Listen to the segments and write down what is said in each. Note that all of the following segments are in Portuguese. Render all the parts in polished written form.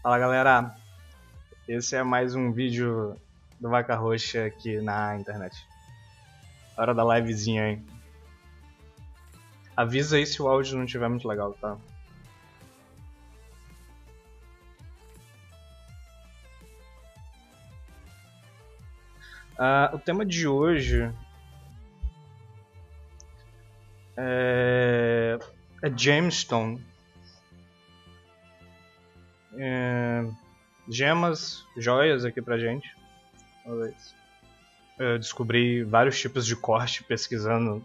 Fala galera, esse é mais um vídeo do Vaca Roxa aqui na internet. Hora da livezinha aí. Avisa aí se o áudio não estiver muito legal, tá? O tema de hoje é Gemstone. Gemas, joias aqui pra gente. Eu descobri vários tipos de corte pesquisando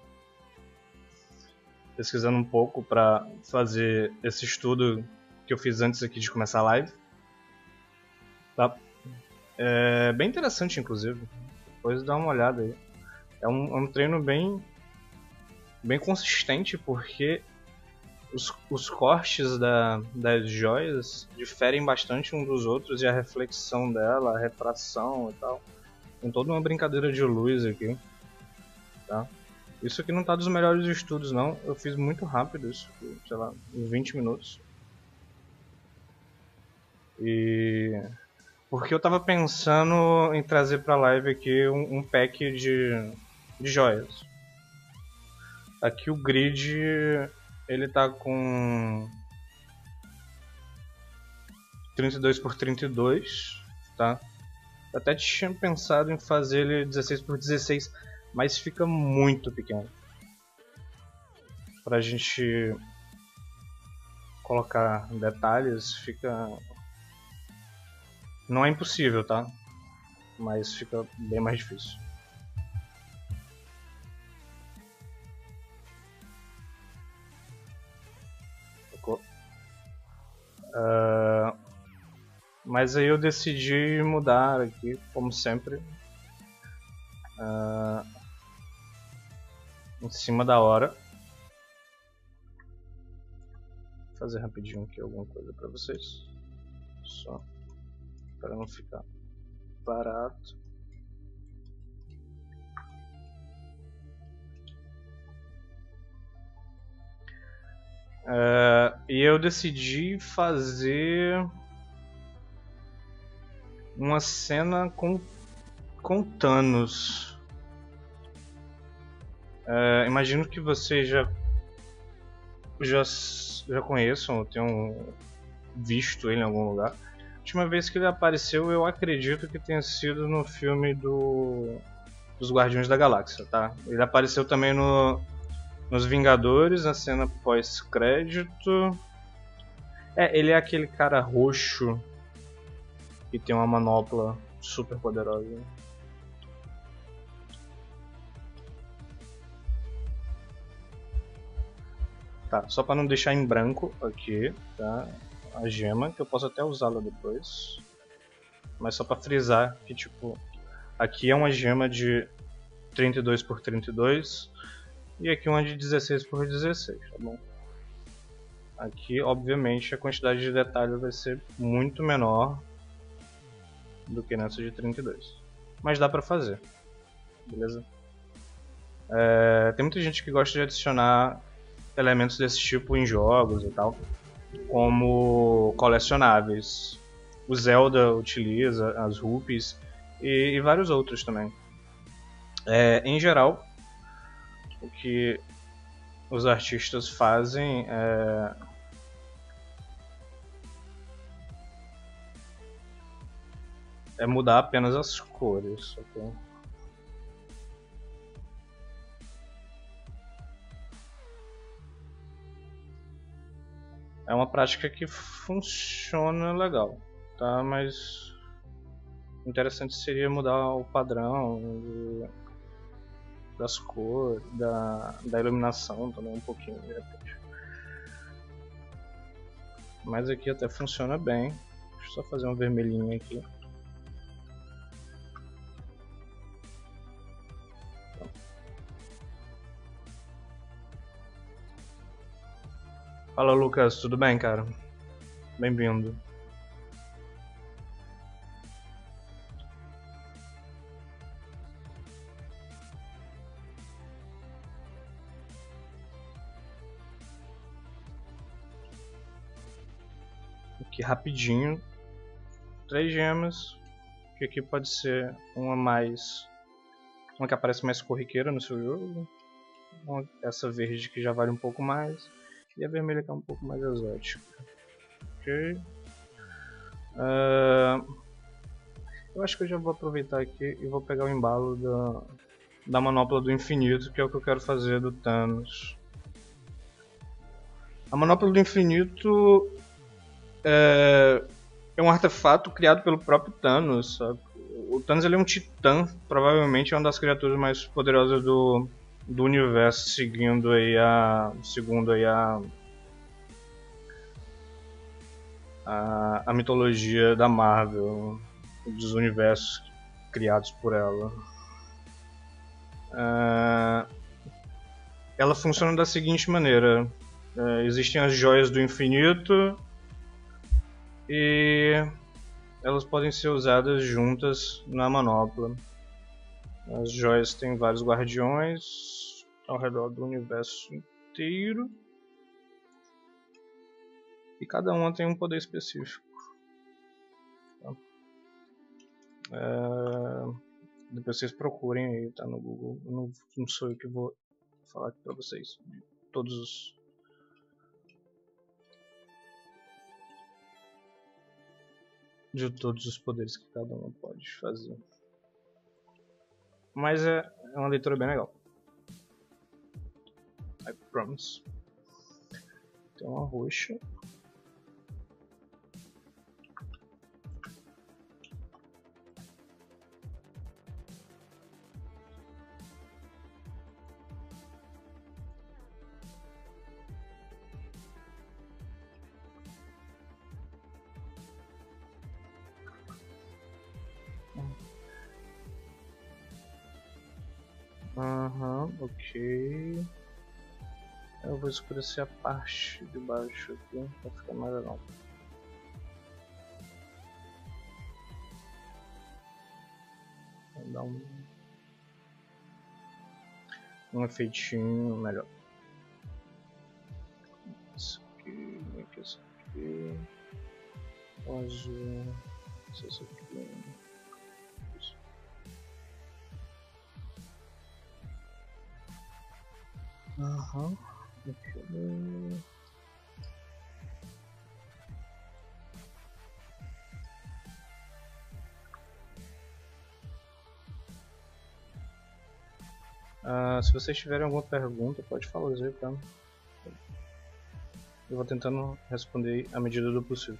um pouco pra fazer esse estudo que eu fiz antes aqui de começar a live. Tá? É bem interessante, inclusive. Depois dá uma olhada aí. É um treino bem consistente, porque os cortes das joias diferem bastante uns dos outros, e a reflexão dela, a refração e tal. Tem toda uma brincadeira de luz aqui, tá? Isso aqui não tá dos melhores estudos não, eu fiz muito rápido isso, sei lá, em 20 minutos. Porque eu tava pensando em trazer pra live aqui um pack de joias. Aqui o grid, ele tá com 32 por 32, tá? Eu até tinha pensado em fazer ele 16 por 16, mas fica muito pequeno pra gente colocar detalhes. Não é impossível, tá? Mas fica bem mais difícil. Mas aí eu decidi mudar aqui, como sempre, em cima da hora. Vou fazer rapidinho aqui alguma coisa pra vocês, só para não ficar barato. E eu decidi fazer uma cena com Thanos. Imagino que vocês já conheçam, ou tenham visto ele em algum lugar. A última vez que ele apareceu, eu acredito que tenha sido no filme dos Guardiões da Galáxia, tá? Ele apareceu também nos Vingadores, na cena pós-crédito. Ele é aquele cara roxo que tem uma manopla super poderosa. Tá, só para não deixar em branco aqui, tá? A gema, que eu posso até usá-la depois. Mas só para frisar que, tipo, aqui é uma gema de 32 por 32 e aqui uma de 16 por 16, tá bom? Aqui, obviamente, a quantidade de detalhes vai ser muito menor do que nessa de 32. Mas dá pra fazer, beleza? Tem muita gente que gosta de adicionar elementos desse tipo em jogos e tal, como colecionáveis. O Zelda utiliza as rupees e vários outros também. Em geral, o que os artistas fazem é mudar apenas as cores, ok? É uma prática que funciona legal, tá? Mas o interessante seria mudar o padrão das cores, da iluminação também um pouquinho, de repente. Mas aqui até funciona bem. Deixa eu só fazer um vermelhinho aqui. Fala Lucas, tudo bem, cara? Bem-vindo. Aqui rapidinho, 3 gemas, que aqui pode ser uma que aparece mais corriqueira no seu jogo, essa verde que já vale um pouco mais, e a vermelha que é um pouco mais exótica. Ok. Eu acho que eu já vou aproveitar aqui e vou pegar o embalo da manopla do infinito, que é o que eu quero fazer do Thanos. A manopla do infinito é um artefato criado pelo próprio Thanos, sabe? O Thanos ele é um titã, provavelmente é uma das criaturas mais poderosas do universo, segundo aí a mitologia da Marvel, dos universos criados por ela. Ela funciona da seguinte maneira: existem as joias do infinito e elas podem ser usadas juntas na manopla. As joias têm vários guardiões ao redor do universo inteiro e cada uma tem um poder específico. Depois vocês procurem aí, tá no Google. Eu não sou eu que vou falar aqui pra vocês de todos os poderes que cada um pode fazer. Mas é uma leitura bem legal. I promise. Tem uma roxa. Ok. Eu vou escurecer a parte de baixo aqui pra ficar mais legal. Vou dar um efeitinho melhor. Isso aqui, isso aqui. O azul. Isso aqui. Isso. Okay. Se vocês tiverem alguma pergunta, pode fazer, tá? Eu vou tentando responder à medida do possível.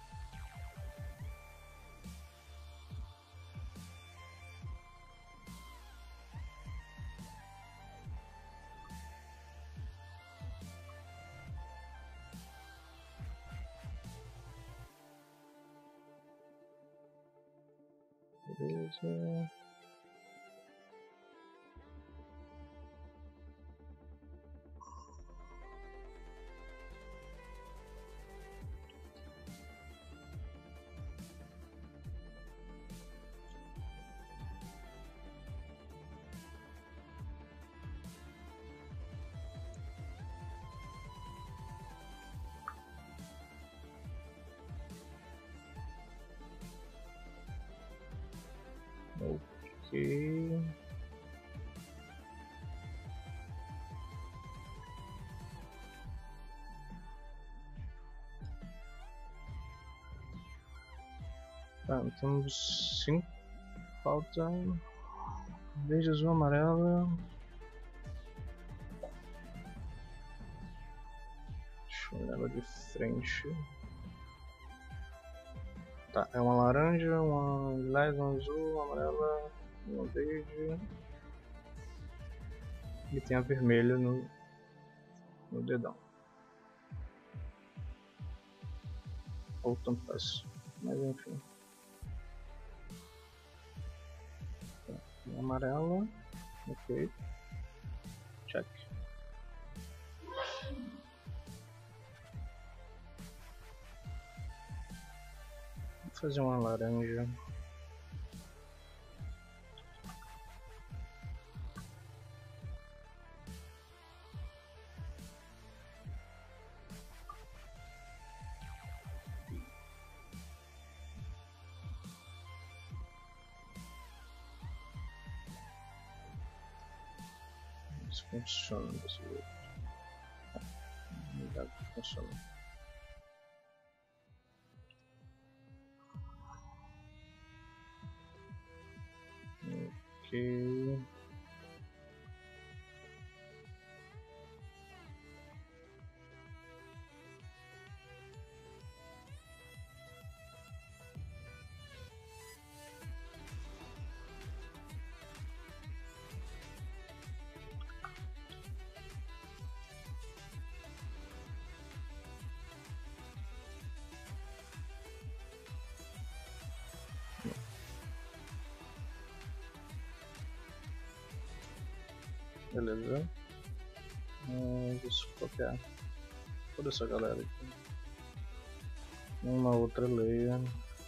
Beleza. Ok. Tá, temos 5. Falta verde, azul, amarela. Deixa eu olhar ela de frente. Tá, é uma laranja, uma lilás, uma azul, uma amarela, uma verde. E tem a vermelha no dedão. Ou tanto faz. Mas enfim. Tá, uma amarela. Ok. Check. Vou fazer uma laranja. se funciona desse jeito. Não dá pra funcionar. Ok. Beleza. Deixa eu copiar toda essa galera aqui. Uma outra leia.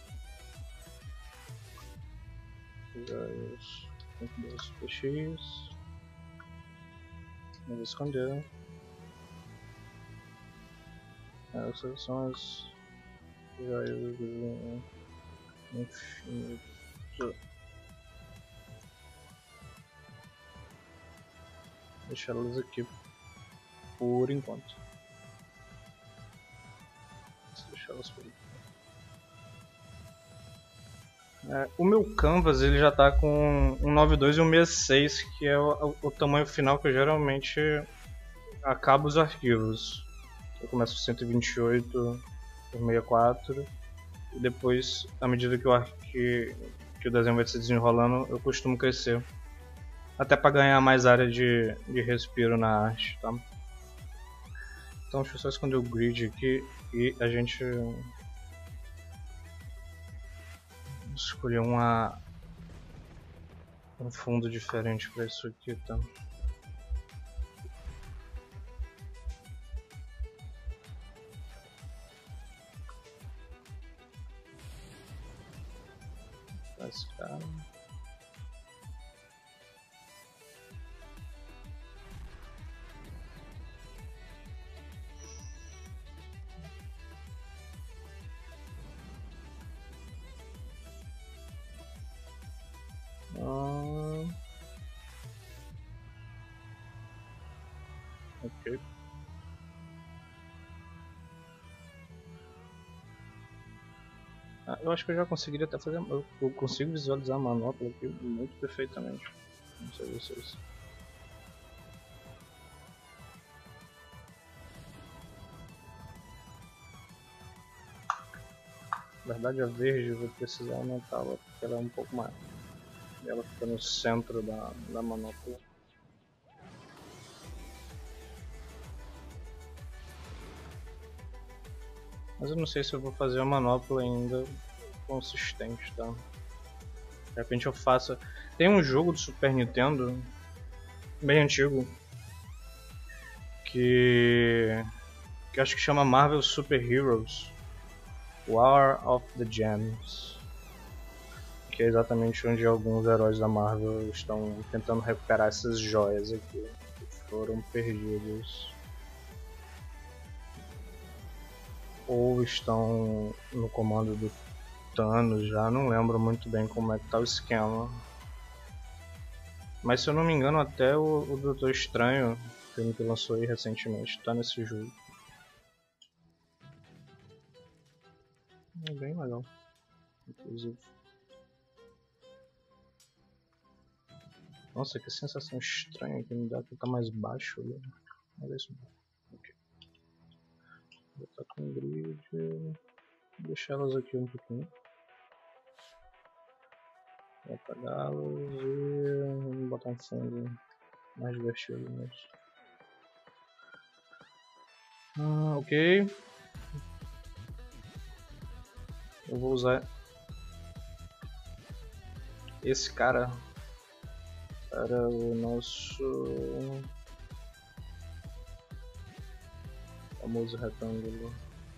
Joias 52 PX. Vamos esconder. Essas são as joias do infinito. Deixar elas aqui por enquanto. Deixar elas por aqui. O meu canvas ele já está com um 92 e um 66, que é o tamanho final que eu geralmente acabo os arquivos. Eu começo com 128 por 64 e depois, à medida que o desenho vai se desenrolando, eu costumo crescer. Até para ganhar mais área de respiro na arte, tá? Então deixa eu só esconder o grid aqui e a gente escolher um fundo diferente para isso aqui, tá? Esse cara. Ok. Eu acho que eu já conseguiria até fazer. Eu consigo visualizar a manopla aqui muito perfeitamente. Não sei vocês. Na verdade, a verde eu vou precisar aumentá-la porque ela é um pouco maior. E ela fica no centro da manopla. Mas eu não sei se eu vou fazer a manopla ainda consistente, tá? De repente eu faço. Tem um jogo do Super Nintendo bem antigo que acho que chama Marvel Super Heroes War of the Gems, que é exatamente onde alguns heróis da Marvel estão tentando recuperar essas joias aqui que foram perdidas ou estão no comando do Thanos. Já não lembro muito bem como é que tá o esquema, mas se eu não me engano até o Doutor Estranho, filme que lançou aí recentemente, tá nesse jogo. É bem legal, inclusive. Nossa, que sensação estranha que me dá que tá mais baixo ali. Olha isso. Ok. Vou botar com grid. Vou deixar elas aqui um pouquinho. Vou apagá-las e vamos botar um fundo mais divertido nisso. Ok. Eu vou usar esse cara para o nosso famoso retângulo.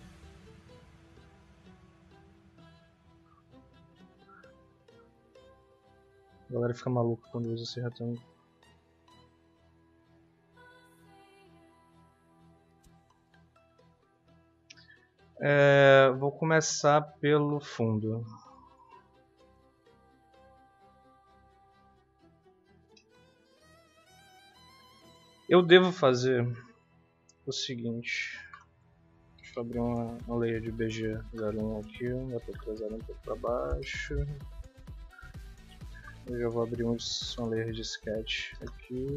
A galera fica maluca quando usa esse retângulo. Vou começar pelo fundo. Eu devo fazer o seguinte. Deixa eu abrir uma layer de BG01 aqui, dá para trazer um pouco para baixo. Eu já vou abrir uma layer de sketch aqui.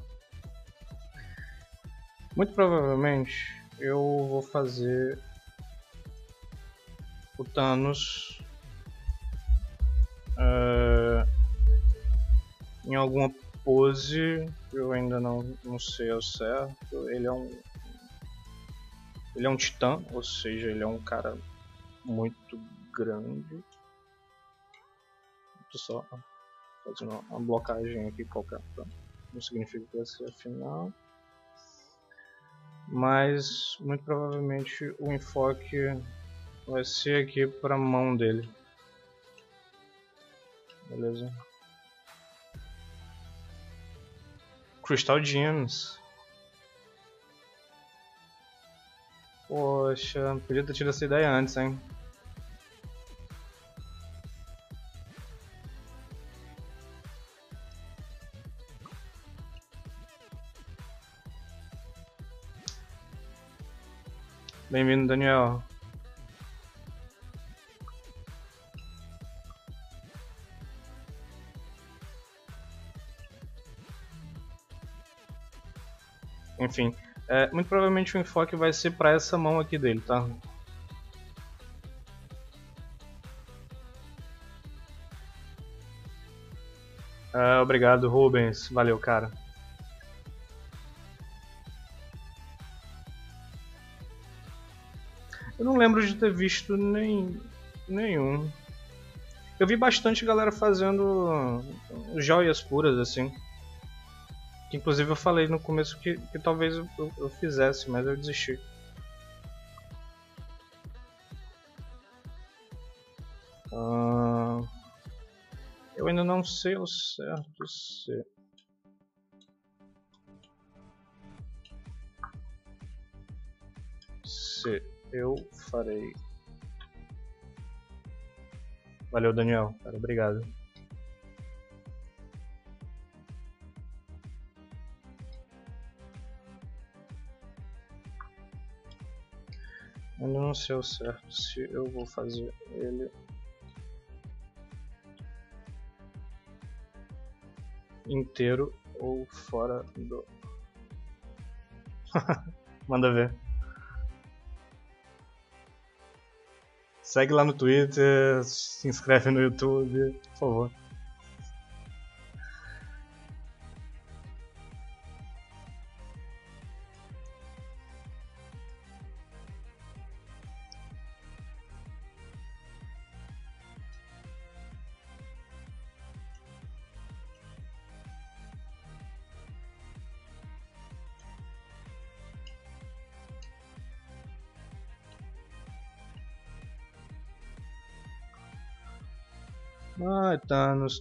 Muito provavelmente eu vou fazer o Thanos em alguma pose, eu ainda não sei ao certo. Ele é um titã, ou seja, ele é um cara muito grande. Tô só fazendo uma blocagem aqui qualquer, não significa que vai ser a final. Mas muito provavelmente o enfoque vai ser aqui para a mão dele. Beleza? Crystal Gems. Poxa, podia ter tido essa ideia antes, hein? Bem-vindo, Daniel. Enfim, muito provavelmente o enfoque vai ser para essa mão aqui dele, tá? Obrigado, Rubens. Valeu, cara. Eu não lembro de ter visto nenhum. Eu vi bastante galera fazendo joias puras, assim. Que inclusive eu falei no começo que talvez eu fizesse, mas eu desisti. Eu ainda não sei ao certo se eu farei. Valeu, Daniel, cara, obrigado. Ainda não sei ao certo se eu vou fazer ele inteiro ou fora do... Manda ver. Segue lá no Twitter, se inscreve no YouTube, por favor. Ai, Thanos.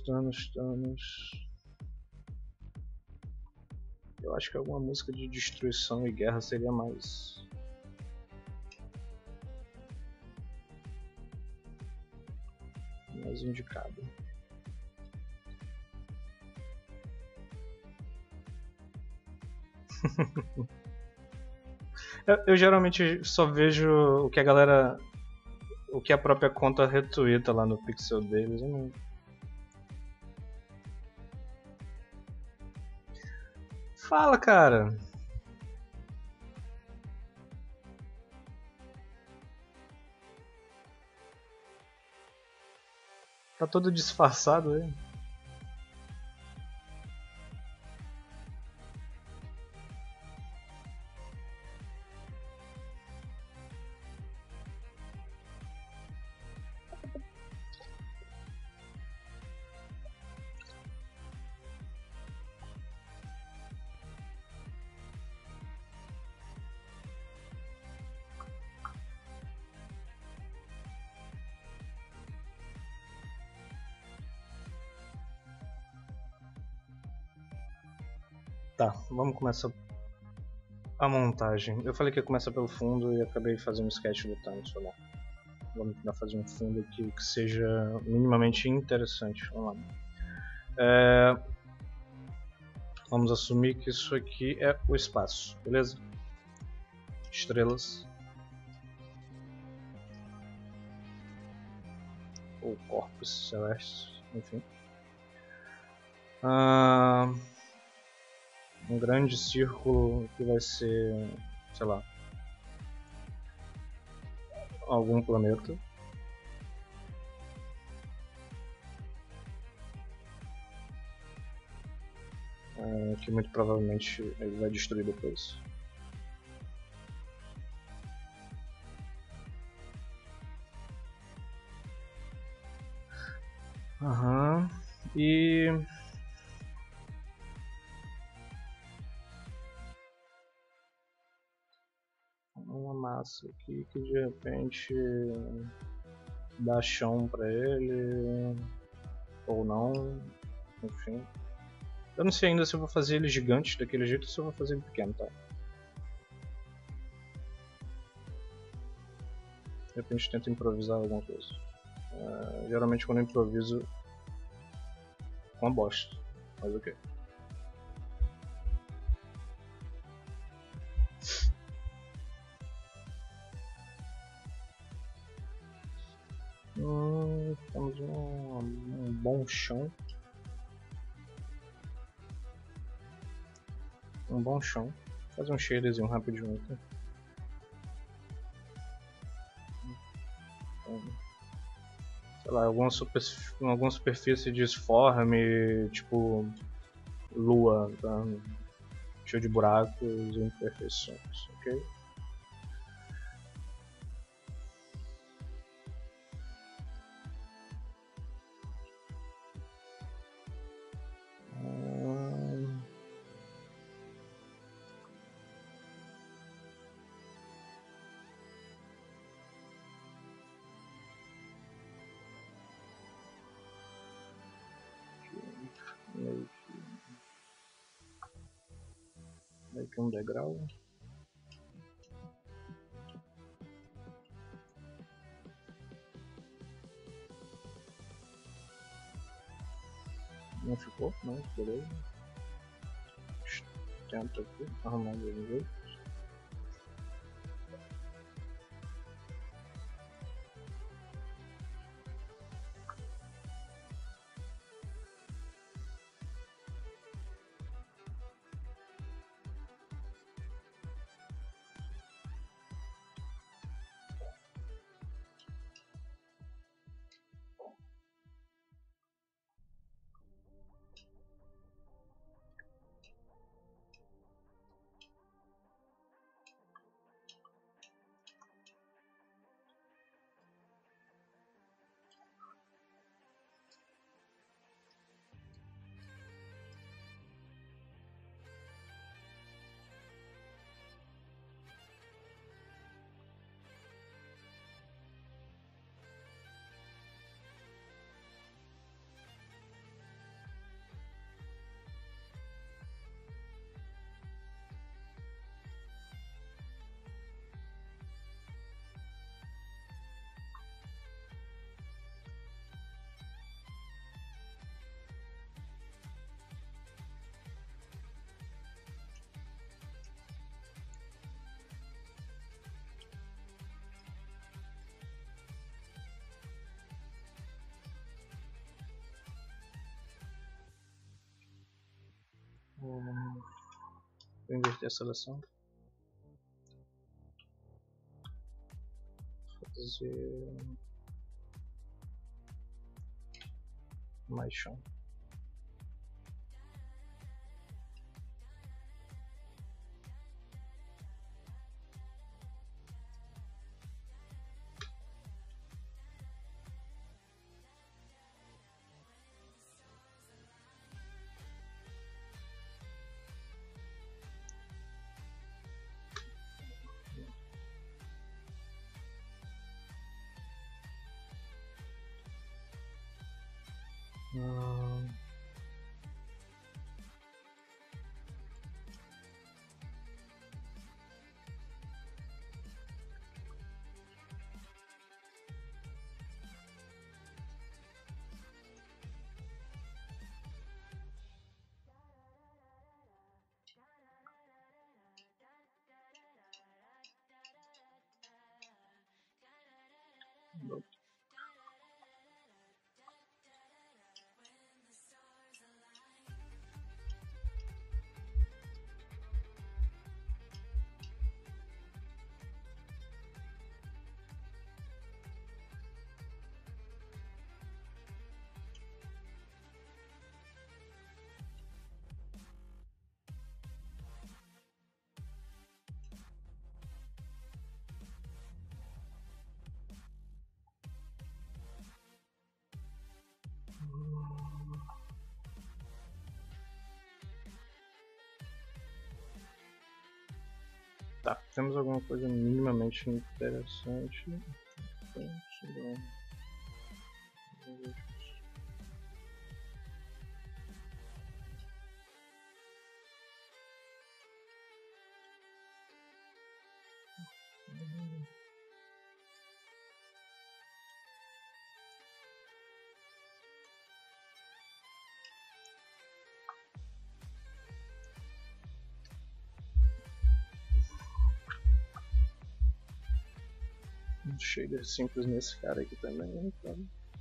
Eu acho que alguma música de destruição e guerra seria mais indicado. eu geralmente só vejo o que a galera... o que a própria conta retweeta lá no pixel deles. Eu não... Fala, cara! Tá todo disfarçado aí. Tá, vamos começar a montagem. Eu falei que ia começar pelo fundo e acabei fazendo um sketch do Thanos. Vamos tentar fazer um fundo aqui que seja minimamente interessante. Vamos lá. Vamos assumir que isso aqui é o espaço, beleza? Estrelas. Ou corpos celestes, enfim. Um grande círculo que vai ser, sei lá, algum planeta. Que muito provavelmente ele vai destruir depois. Aham. E uma massa aqui que de repente dá chão pra ele ou não, enfim. Eu não sei ainda se eu vou fazer ele gigante daquele jeito ou se eu vou fazer ele pequeno, tá? De repente tento improvisar alguma coisa. Geralmente quando eu improviso uma bosta, mas ok. Temos um bom chão. Um bom chão. Fazer um shaderzinho rapidinho aqui. Sei lá, alguma superfície disforme, tipo lua, tá? Cheio de buracos e imperfeições, ok? Meio que um degrau. Não ficou? Não, beleza. Tenta aqui, arrumar de um jeito. Vou inverter a seleção. Fazer mais chão. Tá, temos alguma coisa minimamente interessante. Um shader simples nesse cara aqui também, então.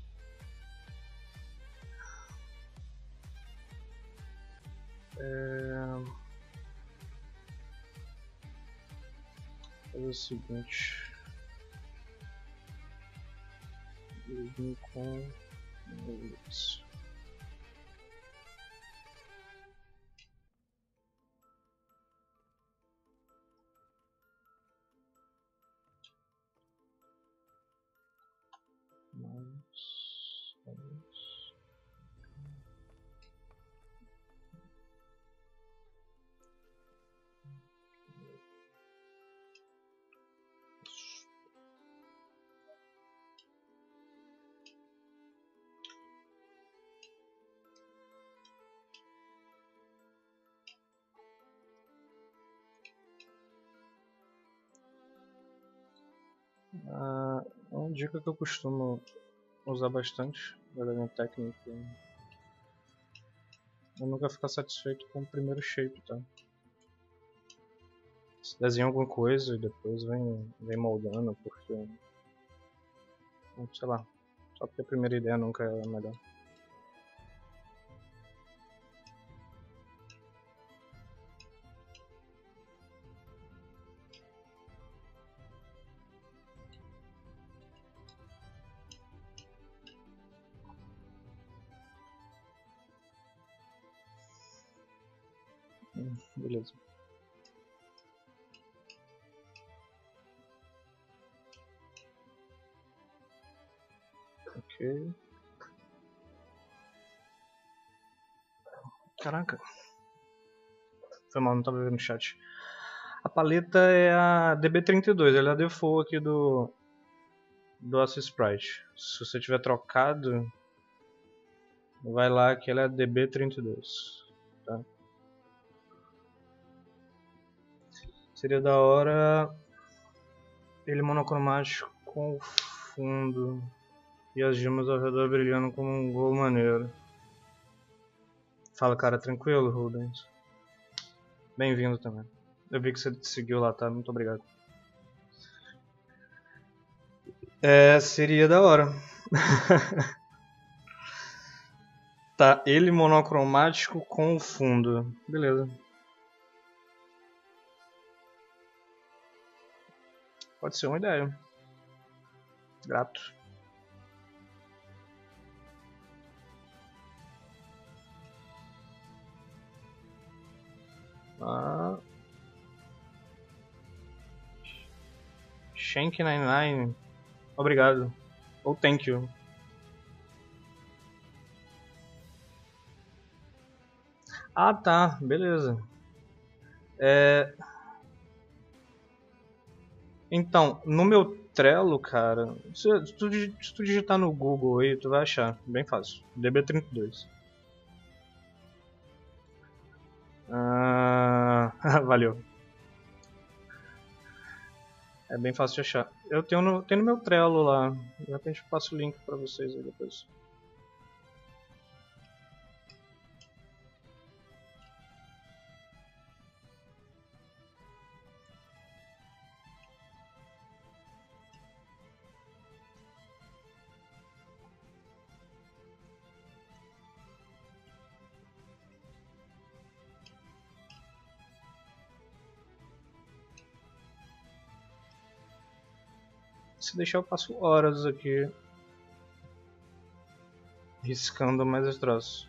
Fazer o seguinte. Eu vim com isso. Uma dica que eu costumo usar bastante da minha técnica é nunca ficar satisfeito com o primeiro shape, tá? Você desenha alguma coisa e depois vem moldando, porque, sei lá, só porque a primeira ideia nunca é a melhor. Beleza. Ok. Caraca. Foi mal, não tava vendo o chat. A paleta é a DB32, ela é a default aqui do Asset Sprite. Se você tiver trocado, vai lá que ela é a DB32. Tá? Seria da hora ele monocromático com o fundo e as gemas ao redor brilhando como um gol maneiro. Fala, cara, tranquilo, Rubens? Bem-vindo também. Eu vi que você seguiu lá, tá? Muito obrigado. Seria da hora. Tá, ele monocromático com o fundo. Beleza. Pode ser uma ideia. Grato. Shank99. Obrigado. Ou thank you. Ah, tá. Beleza. Então, no meu Trello, cara, se tu digitar no Google aí, tu vai achar. Bem fácil. DB32. Valeu. É bem fácil de achar. Eu tenho no meu Trello lá. De repente eu passo o link pra vocês aí depois. Se deixar eu passo horas aqui riscando mais os troços.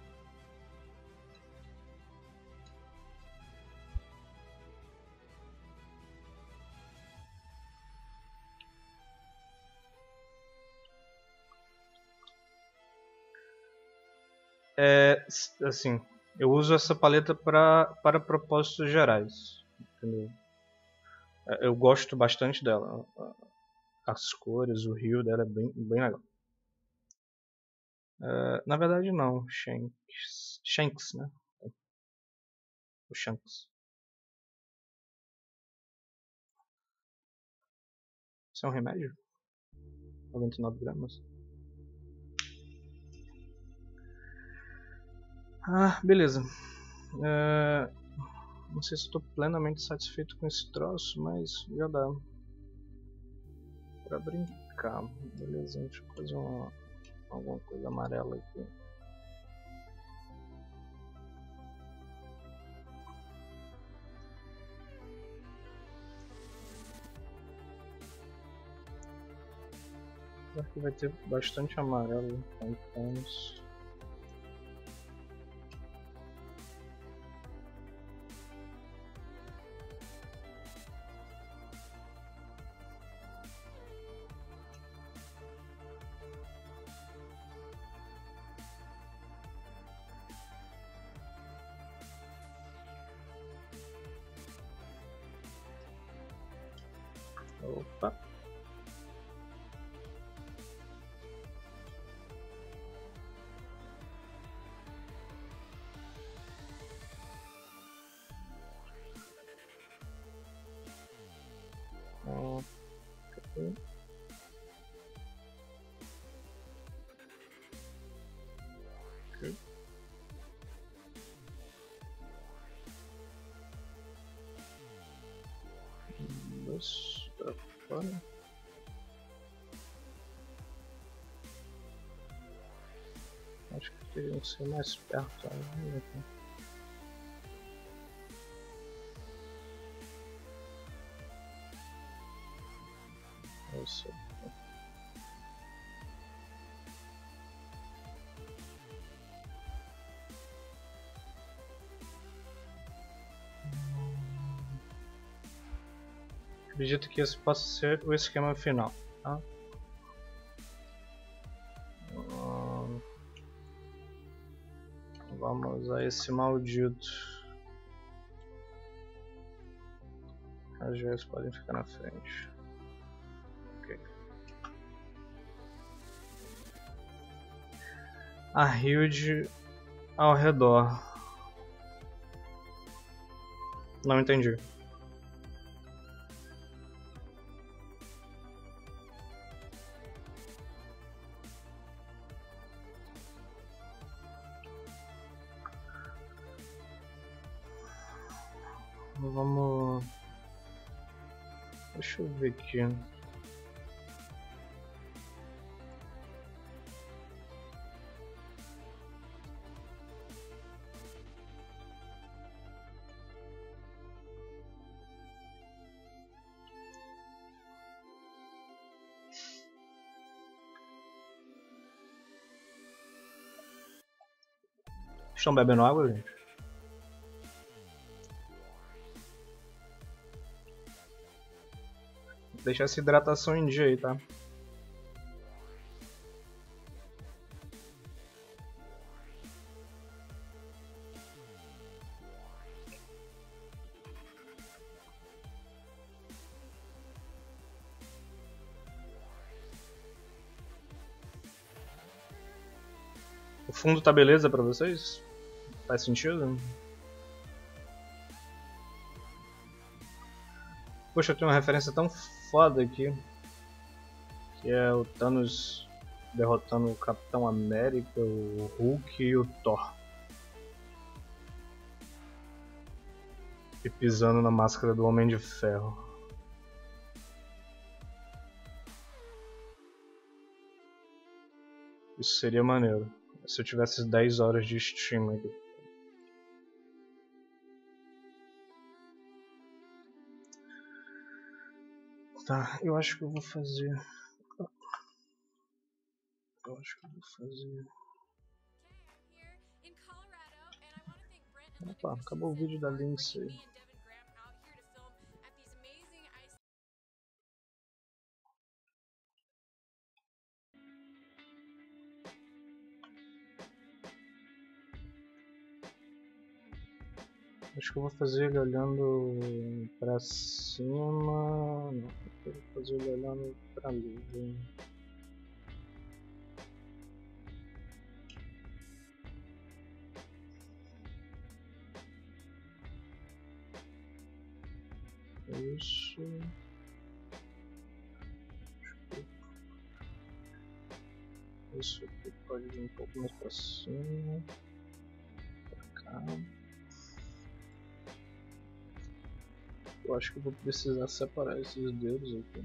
Assim, eu uso essa paleta para propósitos gerais, entendeu? Eu gosto bastante dela. As cores, o rio dela é bem legal. Na verdade não, Shanks, né? O Shanks. Isso é um remédio? 99 gramas. Beleza. Não sei se estou plenamente satisfeito com esse troço, mas já dá pra brincar. Beleza, deixa eu fazer alguma coisa amarela aqui. Acho que vai ter bastante amarelo, então. Opa! Ok. Dois pra fora. Acho que teriam que ser mais perto ainda aqui. Isso. Acredito que esse possa ser o esquema final, tá? Vamos usar esse maldito. As joias podem ficar na frente. Ok. A Hilde ao redor. Não entendi. Vamos... Deixa eu ver aqui. Estão bebendo água, gente? Deixar essa hidratação em dia aí, tá? O fundo tá beleza pra vocês? Faz sentido? Poxa, eu tenho uma referência tão foda aqui. Que é o Thanos derrotando o Capitão América, o Hulk e o Thor. E pisando na máscara do Homem de Ferro. Isso seria maneiro. Se eu tivesse 10 horas de stream aqui. Tá, eu acho que eu vou fazer eu acho que eu vou fazer. Opa, acabou o vídeo da Lindsay. Acho que eu vou fazer ele olhando pra cima. Não, eu vou fazer ele olhando pra ali. Isso. Isso aqui pode ir um pouco mais pra cima. Pra cá. Eu acho que eu vou precisar separar esses dedos aqui.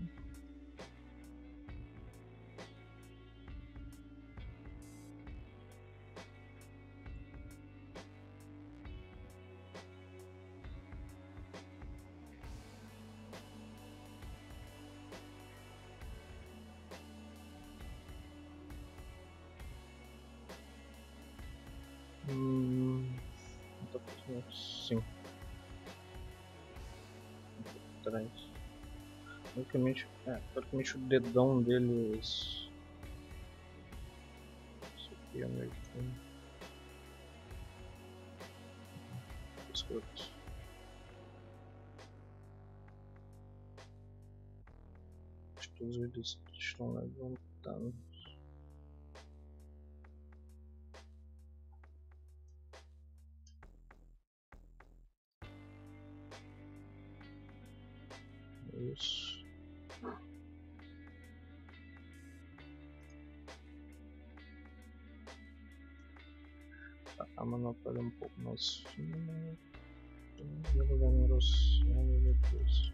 Sim. Atrás. Praticamente o dedão deles. Isso aqui é meio que escroto. Todos eles estão levantando. Isso. Tá, a manopla é um pouco mais fina. E ela vai engrossando depois.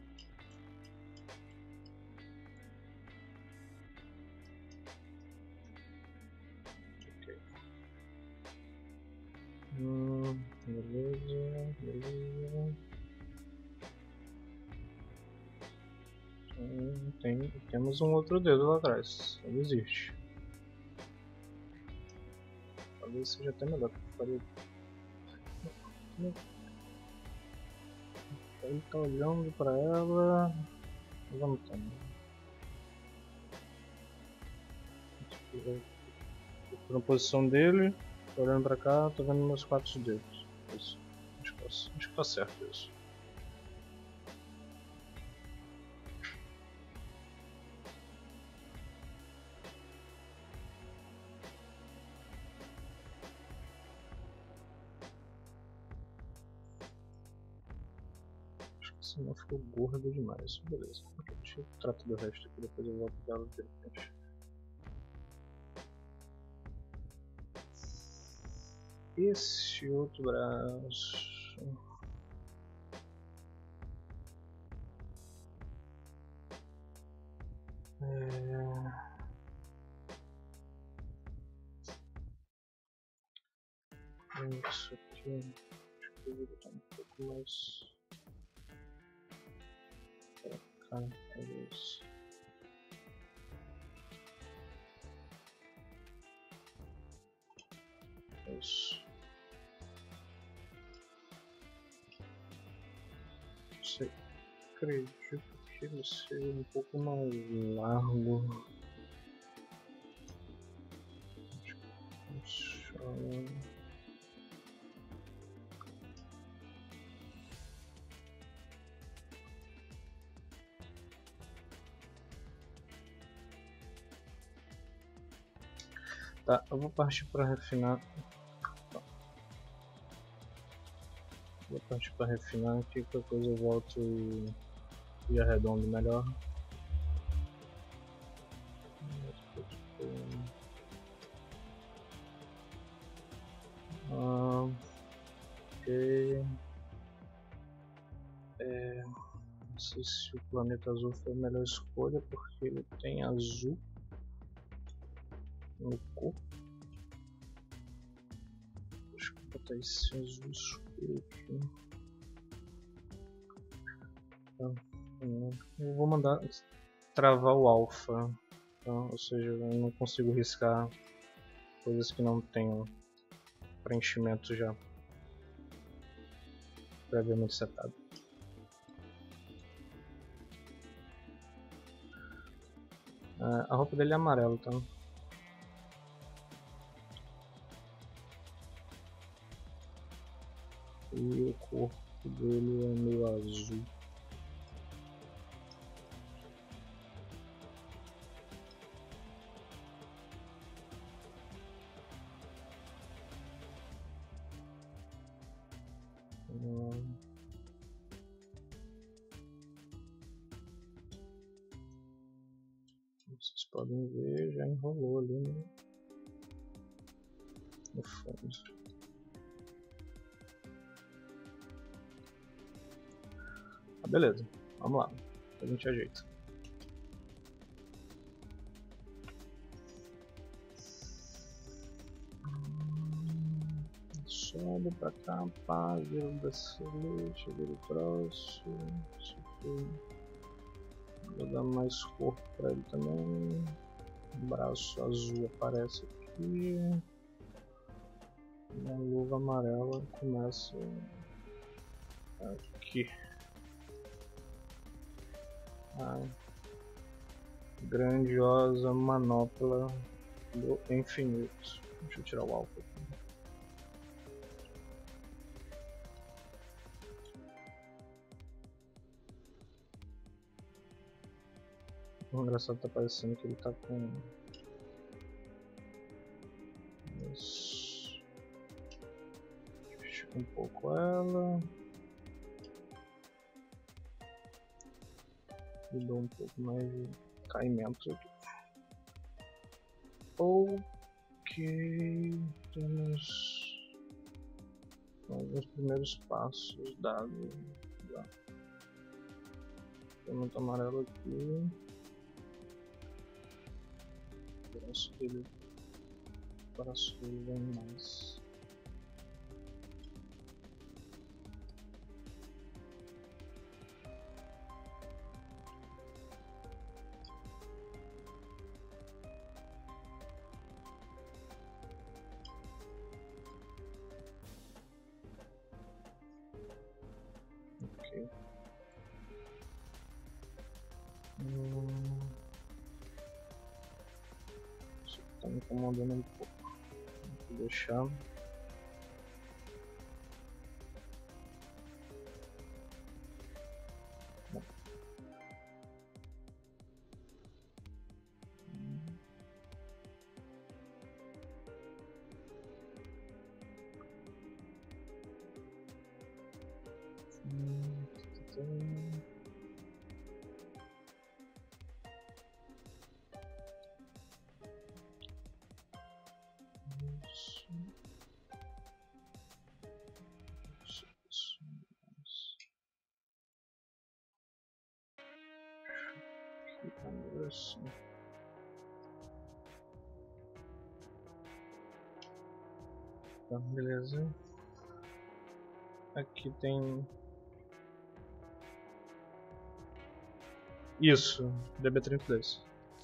Ok. Beleza, beleza. Temos um outro dedo lá atrás. Ele existe. Talvez seja até melhor que eu faria. Ele tá olhando pra ela. Vamos também. Tô na posição dele, tô olhando pra cá, tô vendo meus 4 dedos. Isso. Acho que tá certo isso. Senão ficou gordo demais. Beleza. Deixa eu tratar do resto aqui, depois eu volto dela de repente. Esse outro braço. Isso aqui. Acho que eu vou botar um pouco mais. Pra cá, talvez. Isso. Você acredito que ele seja um pouco mais largo. Acho que funciona. Tá, eu vou partir para refinar. Vou partir para refinar aqui, qualquer coisa eu volto e arredondo melhor. Ok. Não sei se o planeta azul foi a melhor escolha porque ele tem azul no corpo. Deixa eu botar esse azul escuro aqui. Então, eu vou mandar travar o alpha tá? Ou seja, eu não consigo riscar coisas que não tenham preenchimento já previamente setado. A roupa dele é amarela, tá? E o corpo dele é meio azul. Vocês podem ver, já enrolou ali no fundo. Ah, beleza, vamos lá, a gente ajeita. Sobe pra cá, pá, vira o bracelete, vira o troço, isso aqui. Vou dar mais corpo pra ele também. O braço azul aparece aqui. E a luva amarela começa aqui. A grandiosa manopla do infinito. Deixa eu tirar o álcool aqui. O engraçado tá parecendo que ele tá com... Isso. Estica um pouco ela. E dou um pouco mais de caimento aqui. Ok, temos alguns primeiros passos dados. Tem muito amarelo aqui. Acho que ele para vem mais. Ok. Isso tá me incomodando um pouco. Vou deixar. Assim. Tá, beleza. Aqui tem isso, DB32.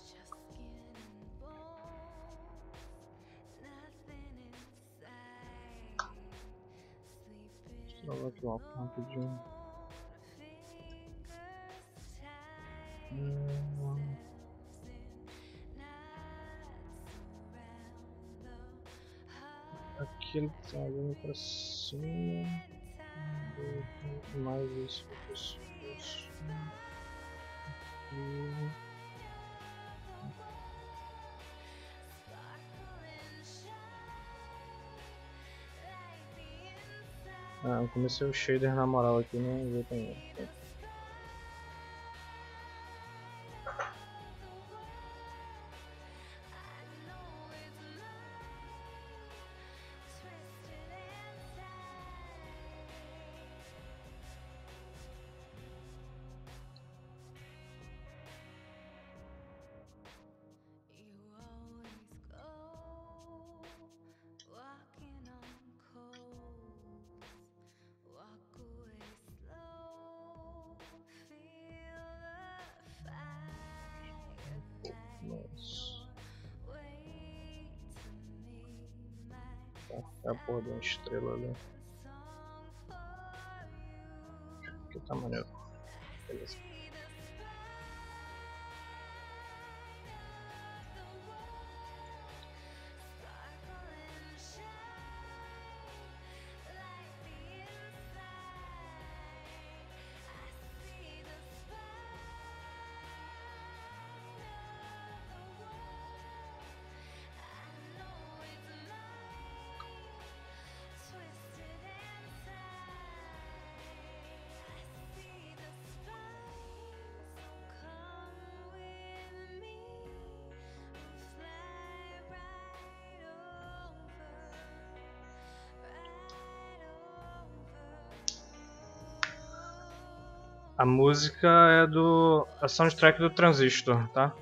Deixa eu aqui o álcool rapidinho. Aqui ele tá olhando pra cima. Mais isso que pessoas. Eu comecei o shader na moral aqui, não vi também. É a porra de uma estrela ali. Que tá maneiro. Beleza. A música é a soundtrack do Transistor, tá?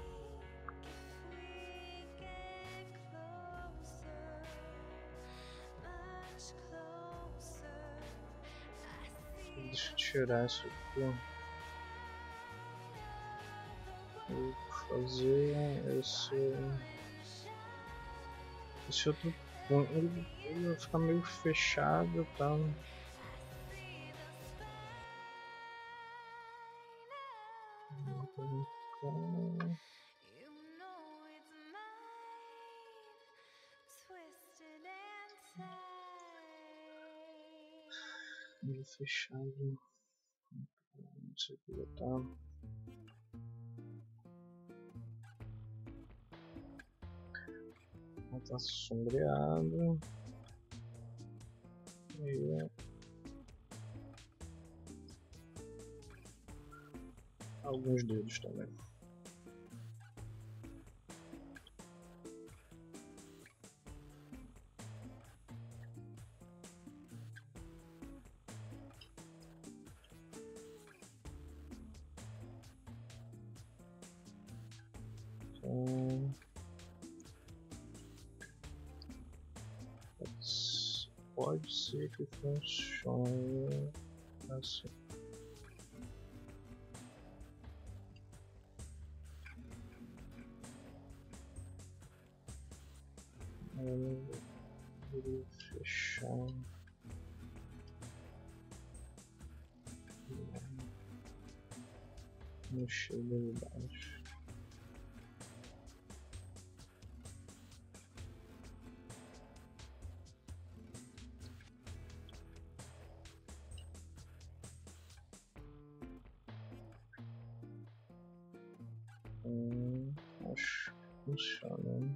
Deixa eu tirar isso aqui. Vou fazer esse outro ponto. Ele vai ficar meio fechado, tá? Meio fechado. Não sei o que botar. Tá sombreado. E alguns dedos também. Então, pode ser que funcione assim. Vou fechar. Mexer ali embaixo. Acho que funciona.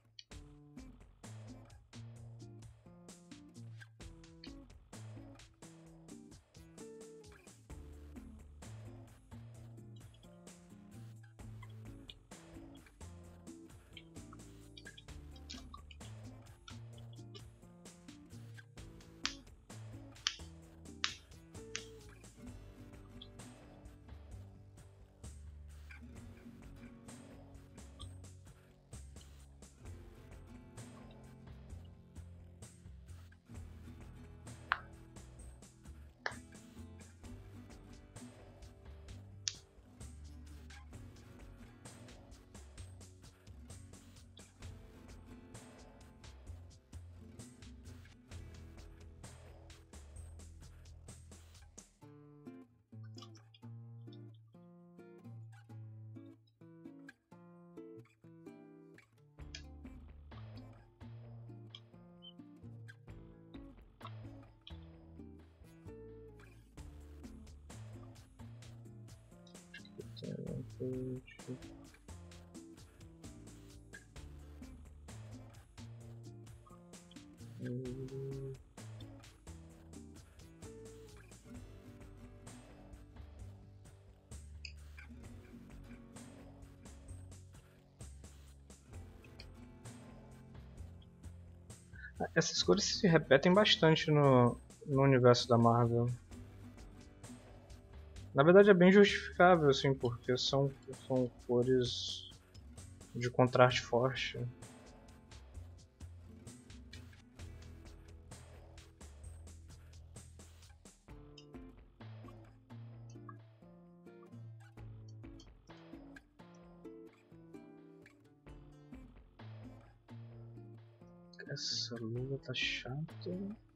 Essas cores se repetem bastante no universo da Marvel. Na verdade é bem justificável, assim, porque são cores de contraste forte. Essa luva tá chata.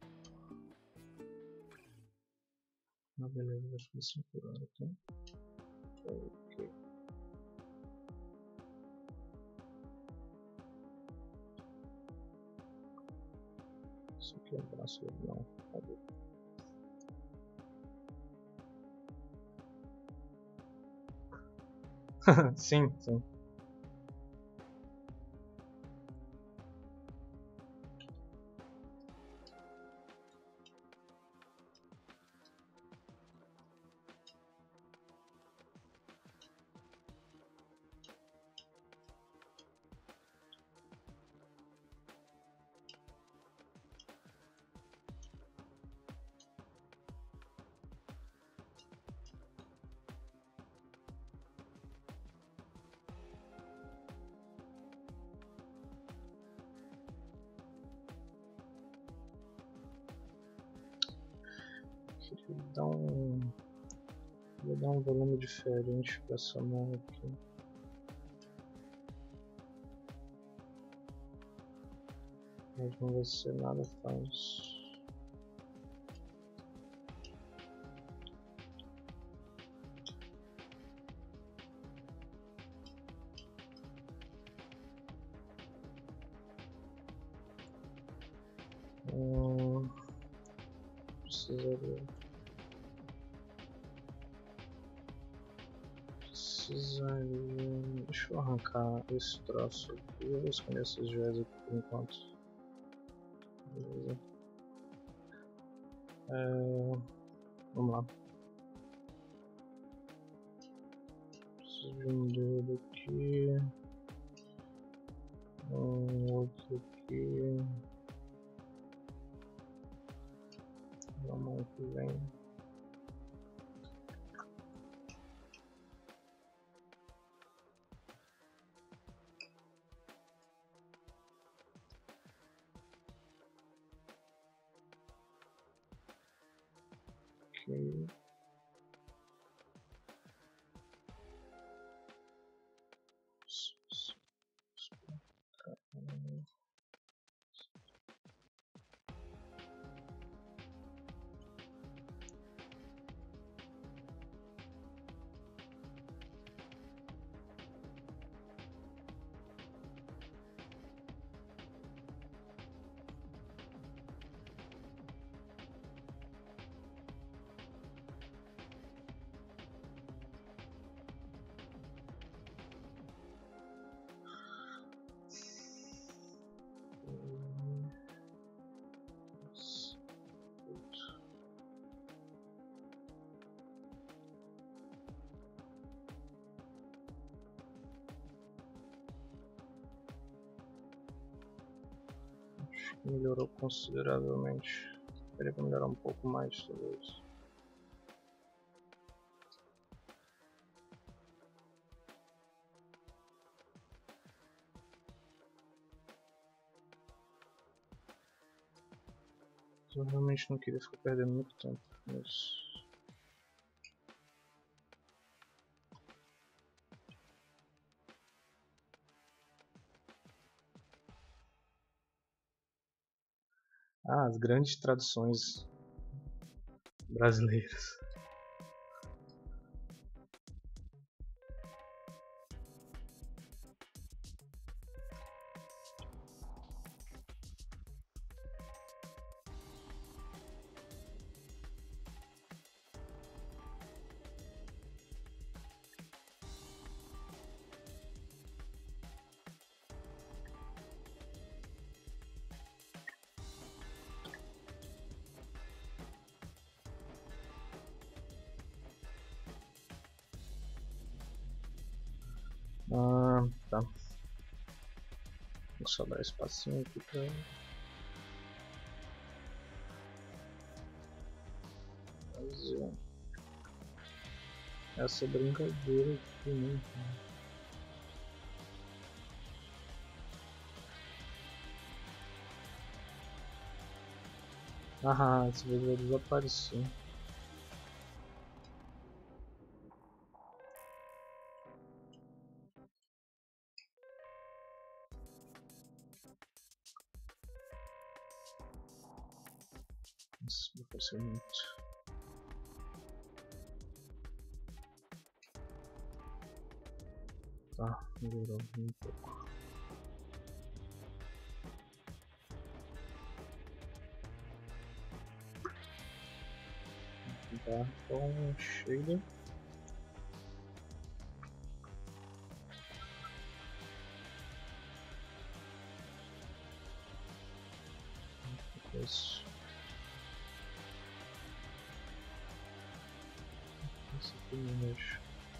Ah, beleza, vai ficar 5 horas, tá? Ok. Isso aqui é o braço do avião. Cadê? Sim, sim. Vou dar um volume diferente para essa mão aqui. Mas não vai ser nada fácil. Precisaria. Deixa eu arrancar esse troço aqui. Eu vou esconder essas joias aqui por enquanto. Beleza. Vamos lá. Preciso de um dedo aqui. Outro aqui. Na mão que vem. Ok. Melhorou consideravelmente. Teria que melhorar um pouco mais, talvez. Eu realmente não queria ficar perdendo muito tempo, mas... Ah, as grandes traduções brasileiras. Ah, tá. Vou só dar espacinho aqui pra... fazer essa brincadeira aqui, né? Ah, esse vídeo vai desaparecer. Isso vai parecer muito. Tá, melhorou um pouco. Tá, então shader. Isso. Isso aqui não mexe.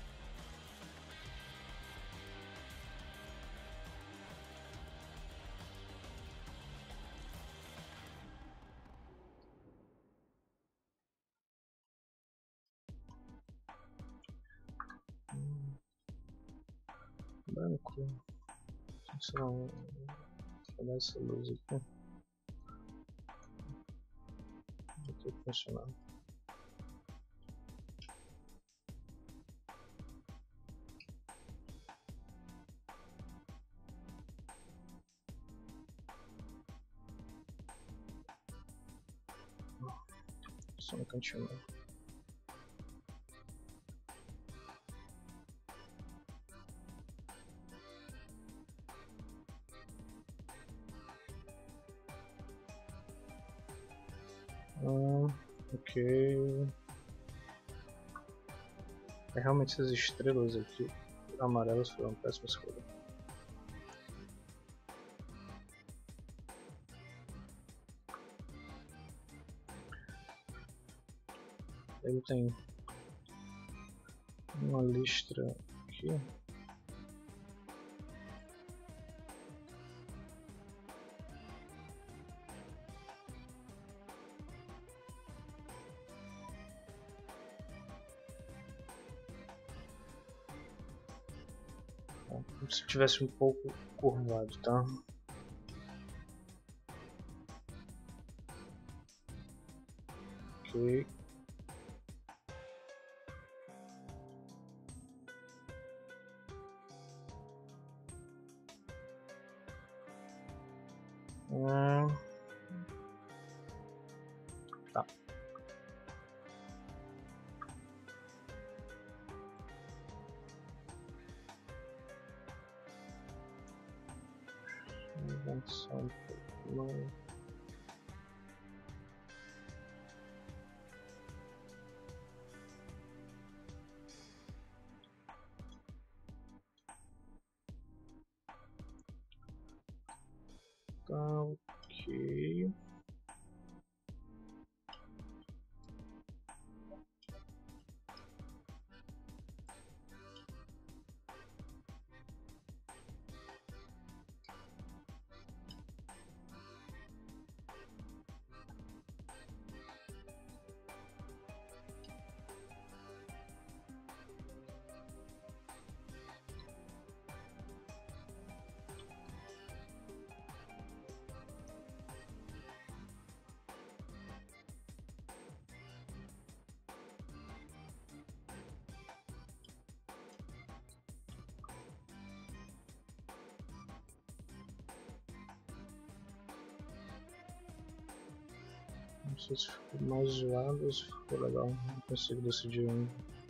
Branco. Será um... Vou dar essa luz aqui. Vai ter que funcionar. Só no cantinho. Ok. É, realmente essas estrelas aqui amarelas foram péssima escolha. Ele tem uma listra aqui. Como se tivesse um pouco curvado, tá? Ok. Tá. Vou avançar um pouco mais. Tá, ok. Não sei se ficou mais zoado ou se ficou legal. Não consigo decidir ainda.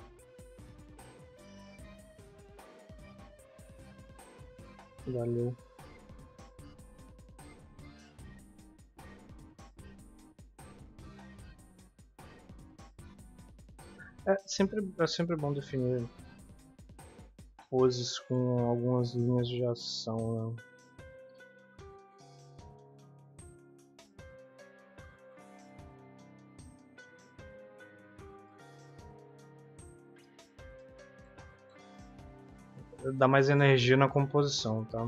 Valeu. É sempre bom definir poses com algumas linhas de ação, né? Dá mais energia na composição, tá?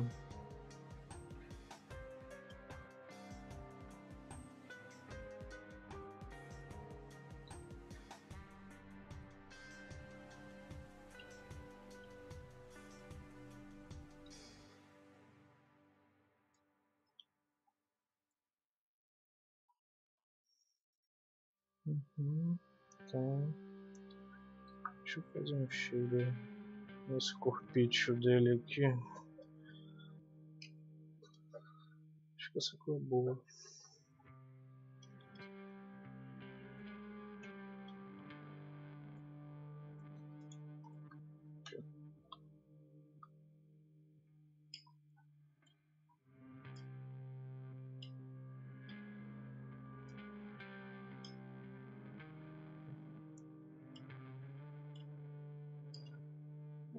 Então, deixa eu fazer um shader nesse corpício dele aqui. Acho que essa cor é boa.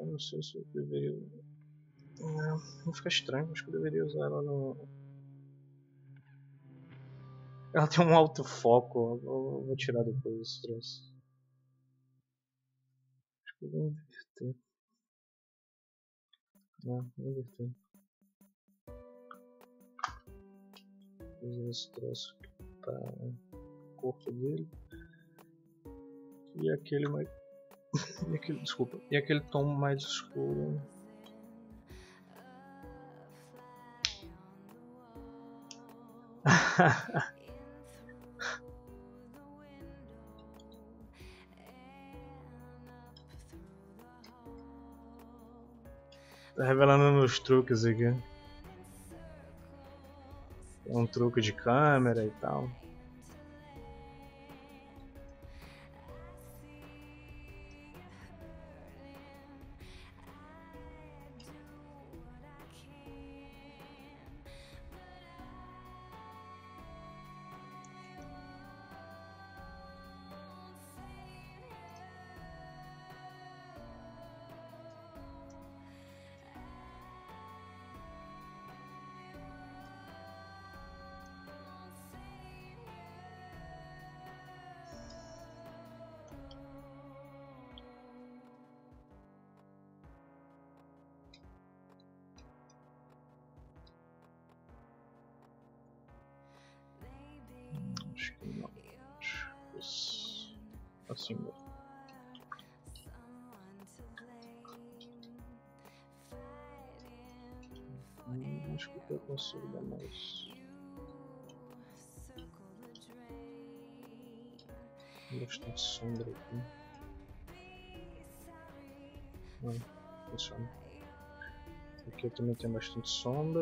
Eu não sei se eu deveria... Não fica estranho, acho que eu deveria usar ela no... Ela tem um alto foco, eu vou tirar depois esse troço. Acho que eu vou inverter. Não, vou inverter. Vou usar esse troço aqui para o corpo dele. E aquele mais... Desculpa. E aquele tom mais escuro. Tá revelando nos truques aqui. É um truque de câmera e tal. Acho que não. Assim mesmo. Acho que eu consigo dar mais. Bastante sombra aqui. Não, funciona. Aqui eu também tenho bastante sombra.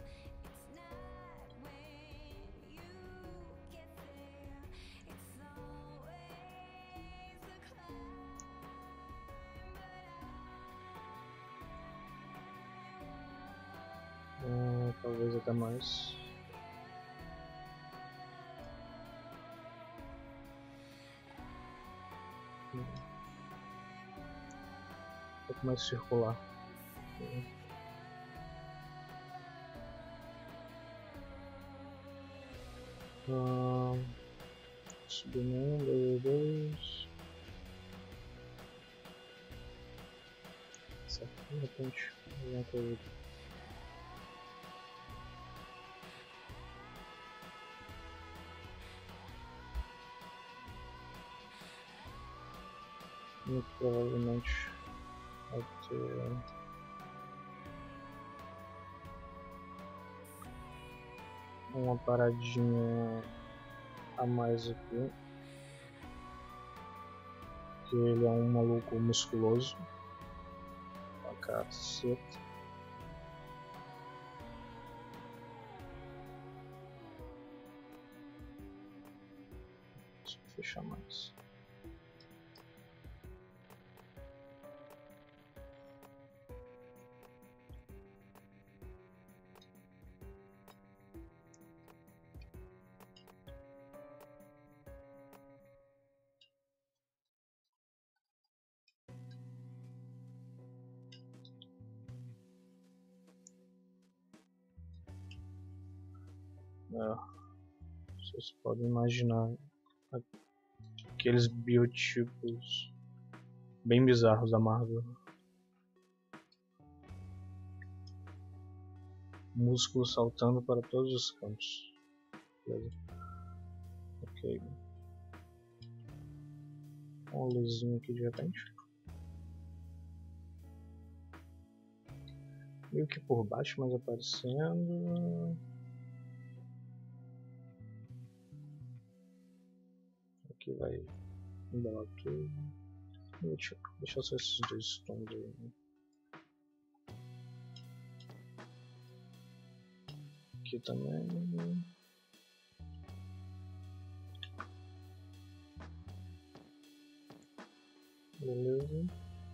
Talvez até mais. Um pouco mais circular. Subir um, dois. Certo, de repente, alguma coisa aqui. Muito provavelmente vai ter uma paradinha a mais aqui, que ele é um maluco musculoso pra caceta. Deixa eu fechar mais. Vocês podem imaginar aqueles biotipos bem bizarros da Marvel. Músculo saltando para todos os cantos. Beleza. Ok. Uma luzinha aqui de repente. Meio que por baixo, mas aparecendo. Aqui vai embalar tudo. Deixa só esses dois tons aí. Aqui também. Beleza.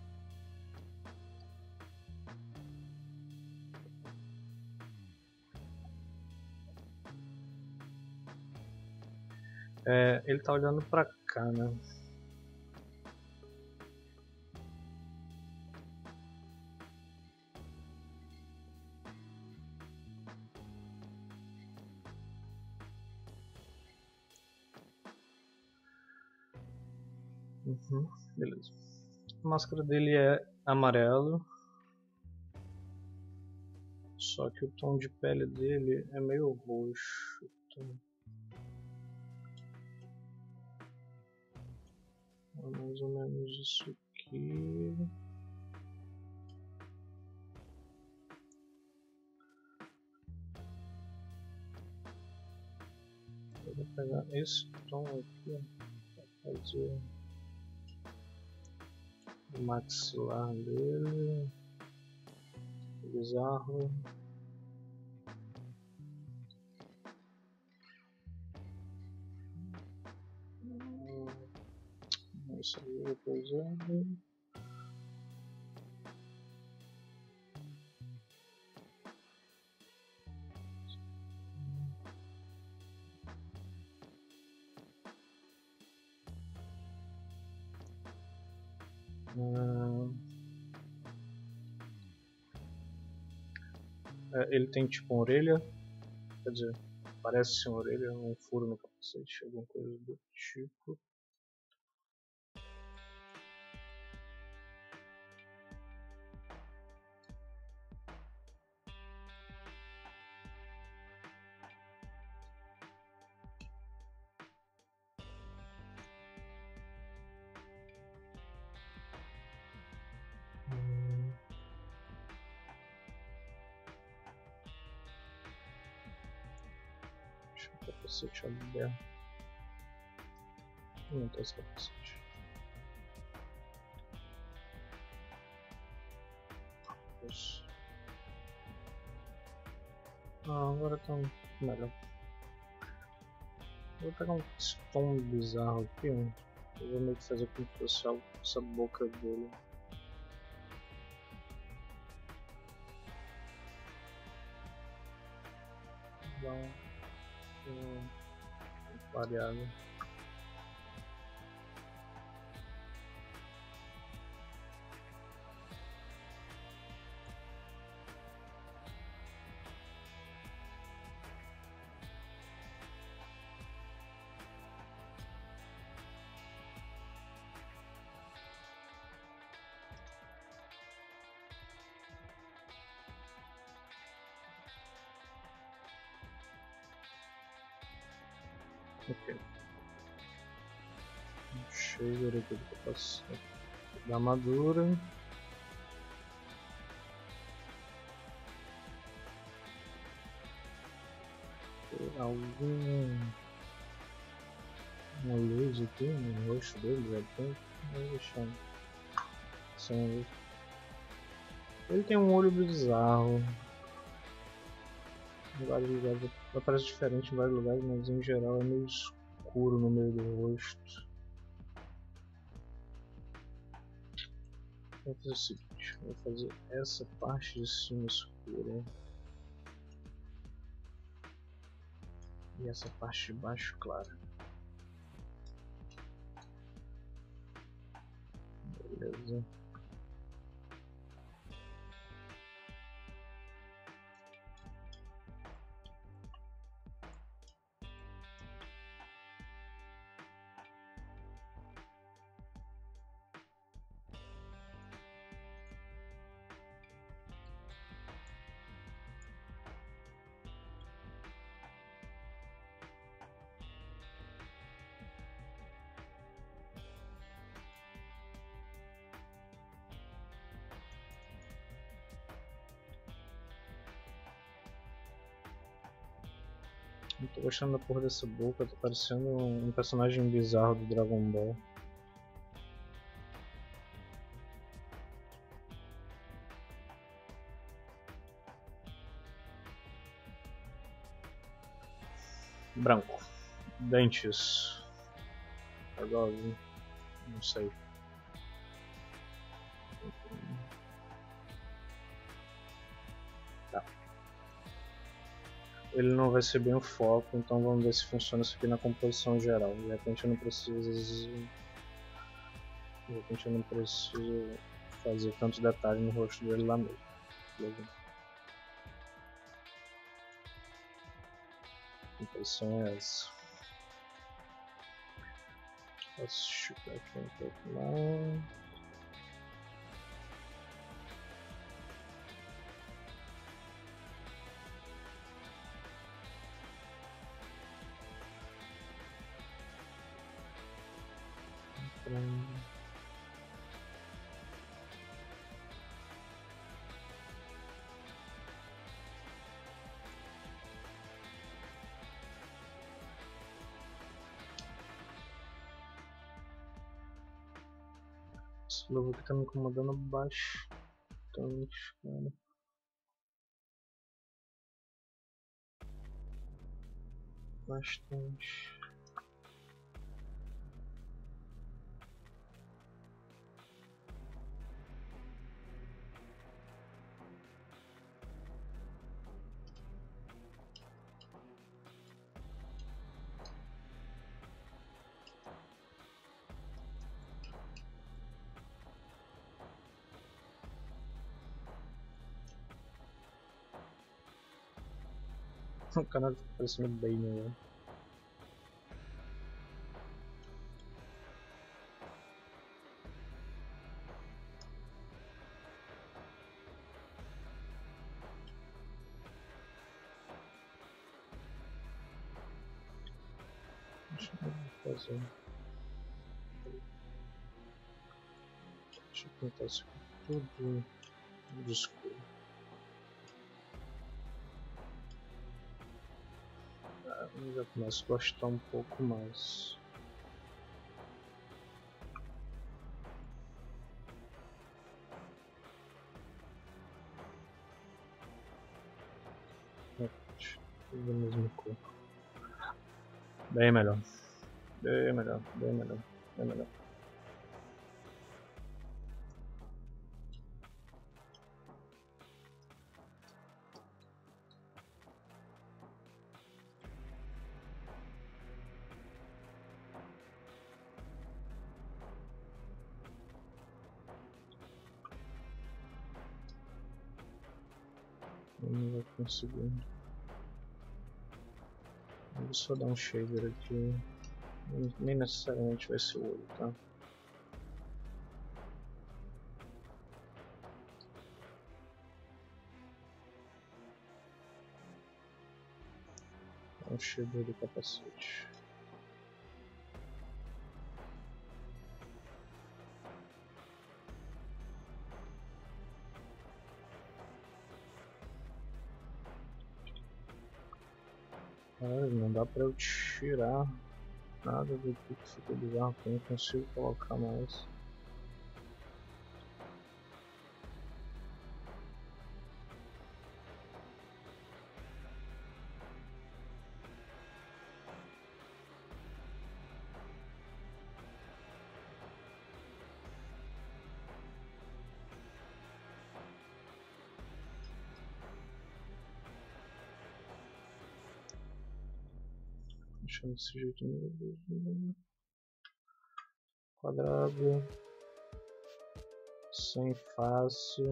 Ele tá olhando pra cá, né? Beleza. A máscara dele é amarelo. Só que o tom de pele dele é meio roxo. Então... é mais ou menos isso aqui. Eu vou pegar esse tom aqui para fazer o maxilar dele. Bizarro. Isso aí eu vou usar. Ele tem tipo uma orelha, quer dizer, parece ser uma orelha, um furo no capacete, alguma coisa do tipo. Deixa o capacete aberto. Não tem esse capacete. Isso. Agora tá melhor. Vou pegar um tom bizarro aqui. Eu vou meio que fazer como se fosse algo com essa boca dele. Dá um variável. Ok. Shader aqui do capacete da armadura. Uma luz aqui no rosto dele, já tem. Vou deixar sem luz. Ele tem um olho bizarro. Em vários lugares aparece diferente em vários lugares, mas em geral é meio escuro no meio do rosto. Vou fazer o seguinte, vou fazer essa parte de cima escura e essa parte de baixo clara. Beleza. Não tô gostando da porra dessa boca, tá parecendo um personagem bizarro do Dragon Ball. Branco. Dentes. Agora, não sei. Tá. Ele não vai ser bem o foco, então vamos ver se funciona isso aqui na composição geral. De repente eu não preciso fazer tantos detalhes no rosto dele lá mesmo. Beleza? A composição é essa. Posso chutar aqui um pouco mais. Esse lobo aqui tá me incomodando bastante, cara. Bastante. O canal tá parecendo bem, né? Deixa eu fazer. Deixa eu pintar isso aqui tudo de escuro. Já começo a gostar um pouco mais. Tudo mesmo cor. Bem melhor. Bem melhor, bem melhor, bem melhor. Não vou conseguir. Vou só dar um shader aqui. Nem necessariamente vai ser o olho, tá? Dá um shader do capacete. Não dá pra eu tirar nada do que fica bizarro, porque eu não consigo colocar mais. Deixando desse jeito mesmo. Quadrado. Sem face.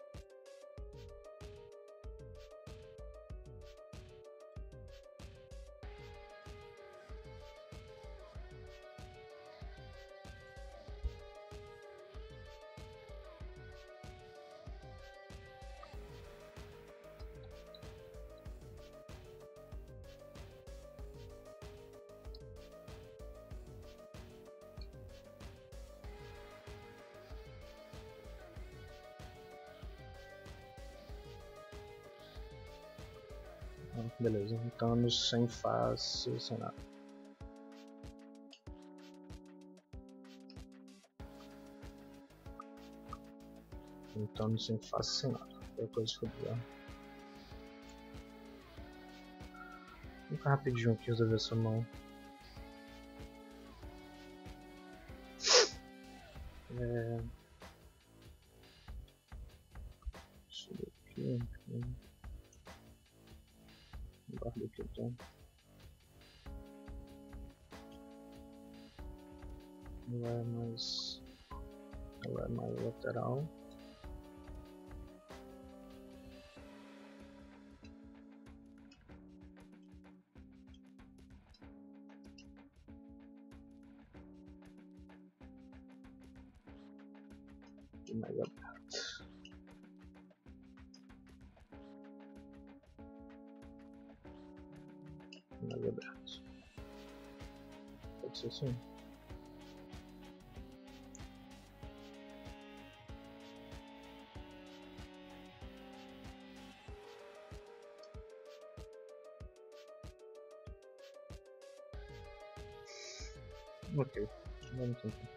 Beleza, então no sem face, sem nada. Então no sem face, sem nada. Qualquer coisa que eu puder. Vou ficar rapidinho aqui resolver essa mão. Isso daqui. Guarda aqui então. Ela é mais lateral. E mais aberto. Mais aberto. Pode ser assim. Ok, vamos tentar.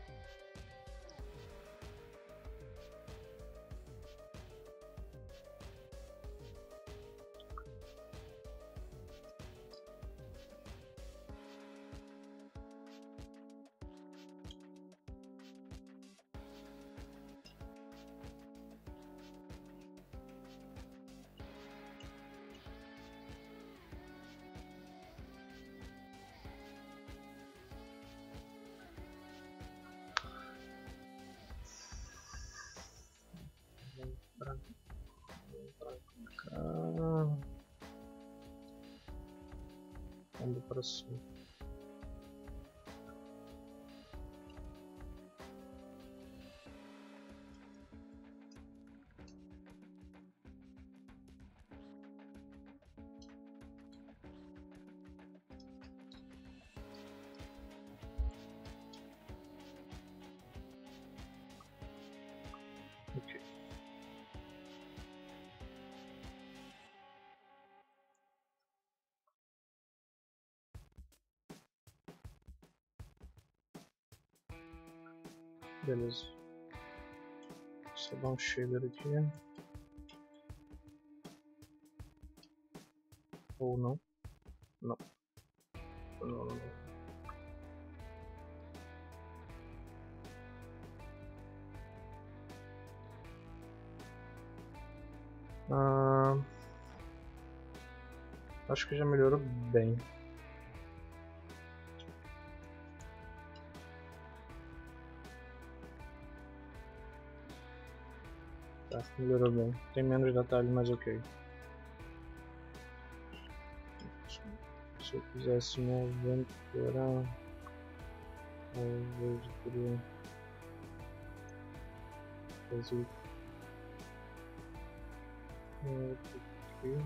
Branco. Indo para cima. Ok. Beleza. Só dar um shader aqui. Ou não. Não. Não. Acho que já melhorou bem. Tá, melhorou bem. Tem menos detalhe, mas ok. Se eu fizesse uma aventura, talvez eu poderia fazer aqui.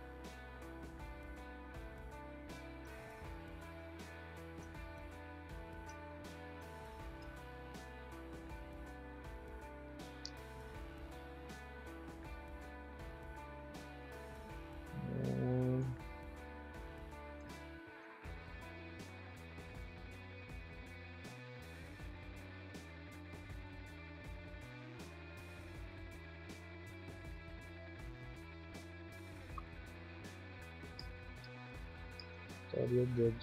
Estaria o dedo.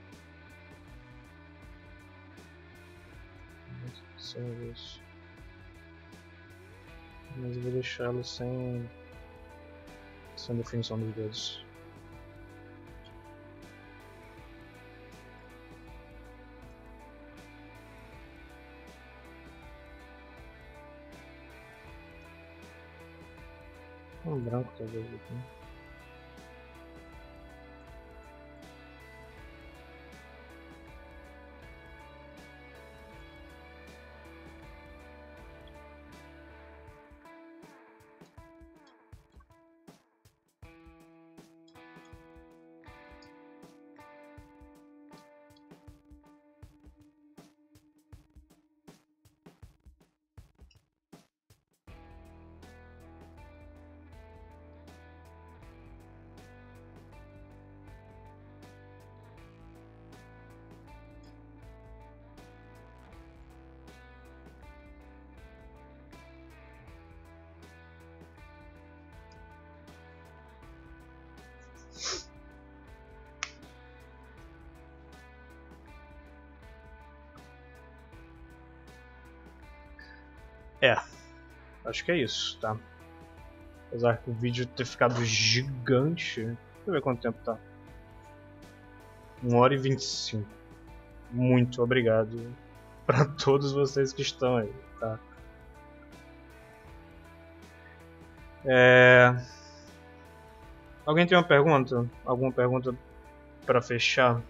Sem isso. Mas eu vou deixá-lo sem definição dos dedos. Um branco talvez aqui. Acho que é isso, tá? Apesar que o vídeo ter ficado gigante. Deixa eu ver quanto tempo tá. 1h25. Muito obrigado para todos vocês que estão aí, tá? Alguém tem uma pergunta? Alguma pergunta para fechar?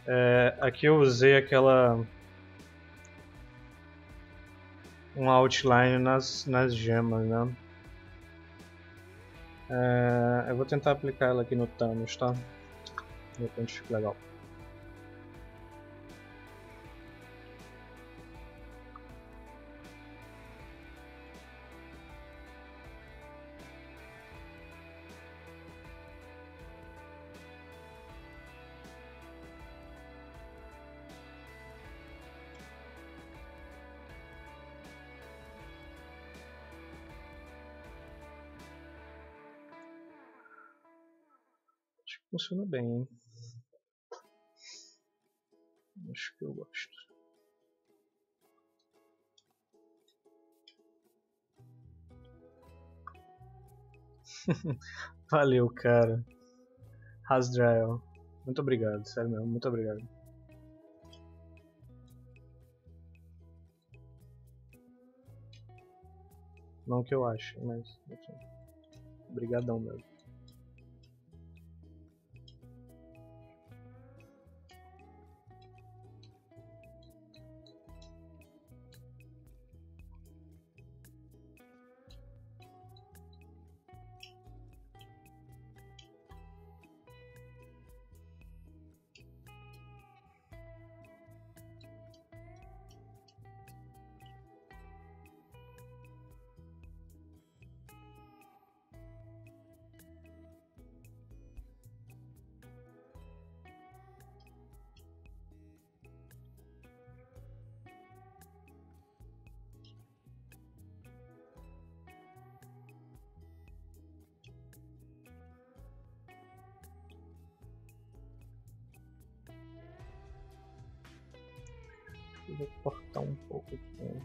Aqui eu usei um outline nas gemas, né? Eu vou tentar aplicar ela aqui no Thanos, tá? De repente fica legal. Acho que funciona bem, hein? Acho que eu gosto. Valeu, cara. Hasdrael. Muito obrigado, sério mesmo, muito obrigado. Não que eu ache, mas enfim. Obrigadão mesmo. Eu vou cortar um pouco aqui.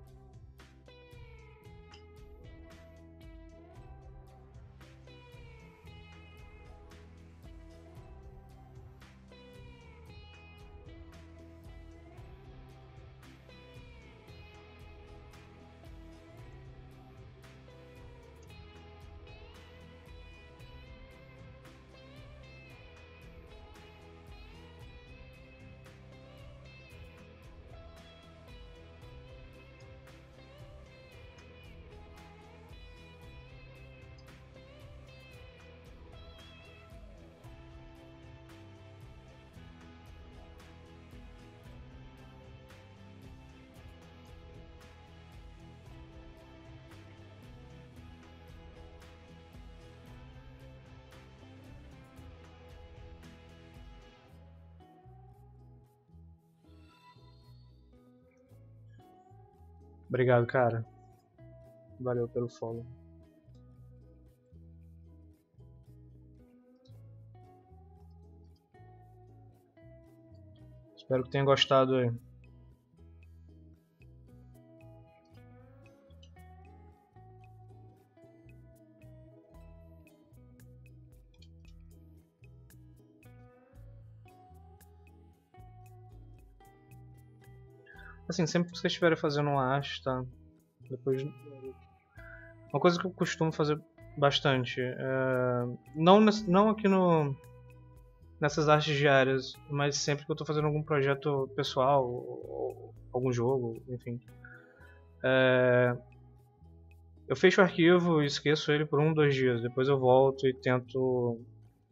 Obrigado, cara. Valeu pelo follow. Espero que tenha gostado aí. Assim, sempre que vocês estiverem fazendo uma arte, tá? Depois... Uma coisa que eu costumo fazer bastante, não aqui nessas artes diárias, mas sempre que eu estou fazendo algum projeto pessoal, ou algum jogo, enfim. Eu fecho o arquivo e esqueço ele por 1 ou 2 dias, depois eu volto e tento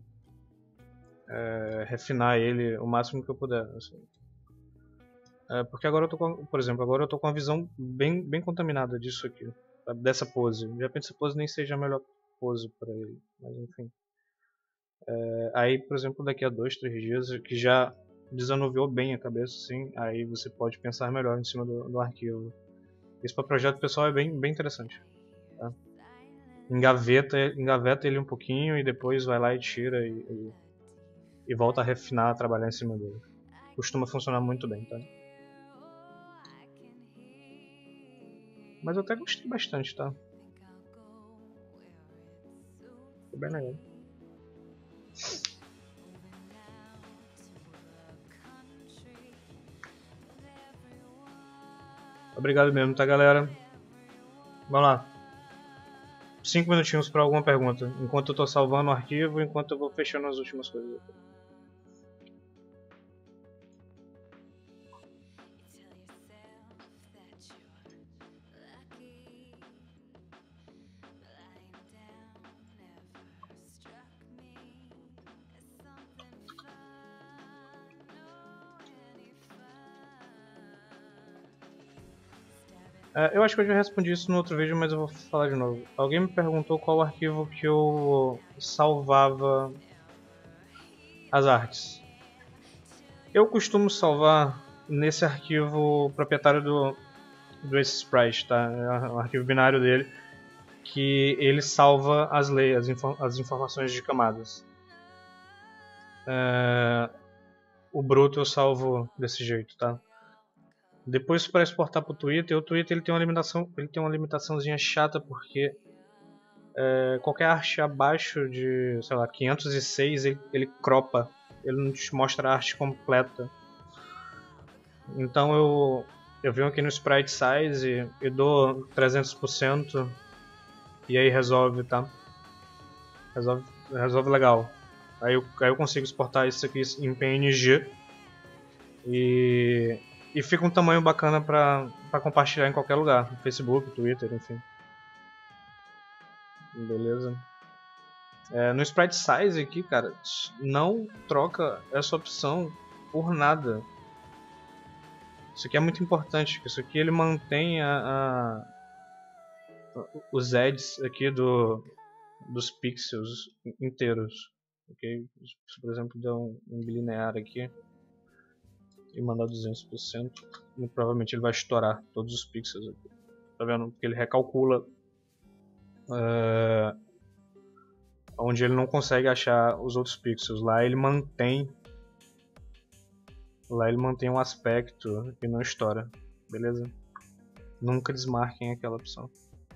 refinar ele o máximo que eu puder. Assim. Porque agora eu tô com, por exemplo, agora eu tô com uma visão bem contaminada disso aqui, sabe? Dessa pose. De repente essa pose nem seja a melhor pose para ele, mas enfim. Aí, por exemplo, daqui a 2, 3 dias, que já desanuviou bem a cabeça, assim, aí você pode pensar melhor em cima do arquivo. Isso para projeto pessoal é bem interessante. Tá? Engaveta ele um pouquinho e depois vai lá e tira e volta a refinar, a trabalhar em cima dele. Costuma funcionar muito bem, tá? Mas eu até gostei bastante, tá? Ficou bem legal. Obrigado mesmo, tá, galera? Vamos lá. 5 minutinhos para alguma pergunta, enquanto eu tô salvando o arquivo, enquanto eu vou fechando as últimas coisas. Eu acho que eu já respondi isso no outro vídeo, mas eu vou falar de novo. Alguém me perguntou qual arquivo que eu salvava as artes. Eu costumo salvar nesse arquivo proprietário do Ace Sprite, tá? É o arquivo binário dele, que ele salva as leis, as informações de camadas. O bruto eu salvo desse jeito, tá? Depois para exportar para o Twitter ele tem uma limitaçãozinha chata porque qualquer arte abaixo de, sei lá, 506 ele cropa, ele não te mostra a arte completa. Então eu venho aqui no Sprite Size e dou 300% e aí resolve, tá? Resolve legal. Aí eu consigo exportar isso aqui em PNG e fica um tamanho bacana pra compartilhar em qualquer lugar, no Facebook, Twitter, enfim. Beleza? No Sprite Size aqui, cara, não troca essa opção por nada. Isso aqui é muito importante, isso aqui ele mantém os edges aqui dos pixels inteiros. Okay? Se por exemplo der um bilinear aqui e mandar 200%, provavelmente ele vai estourar todos os pixels aqui. Tá vendo? Porque ele recalcula onde ele não consegue achar os outros pixels. Lá ele mantém um aspecto que não estoura, beleza? Nunca desmarquem aquela opção.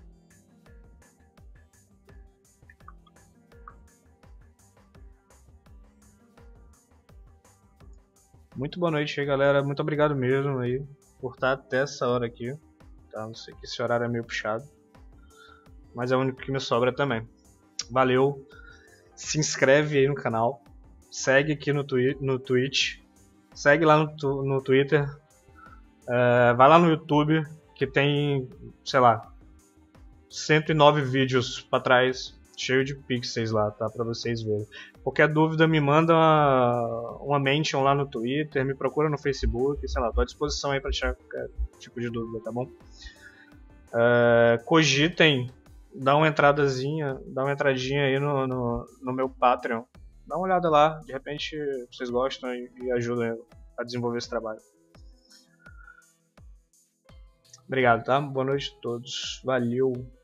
Muito boa noite aí, galera. Muito obrigado mesmo aí por estar até essa hora aqui. Tá? Não sei que esse horário é meio puxado, mas é o único que me sobra também. Valeu, se inscreve aí no canal, segue aqui no Twitch, segue lá no Twitter, vai lá no YouTube que tem, sei lá, 109 vídeos pra trás, cheio de pixels lá, tá? Pra vocês verem. Qualquer dúvida me manda uma mention lá no Twitter, me procura no Facebook, sei lá, tô à disposição aí pra tirar qualquer tipo de dúvida, tá bom? Cogitem, dá uma entradinha aí no meu Patreon. Dá uma olhada lá, de repente vocês gostam e ajudam a desenvolver esse trabalho. Obrigado, tá? Boa noite a todos. Valeu!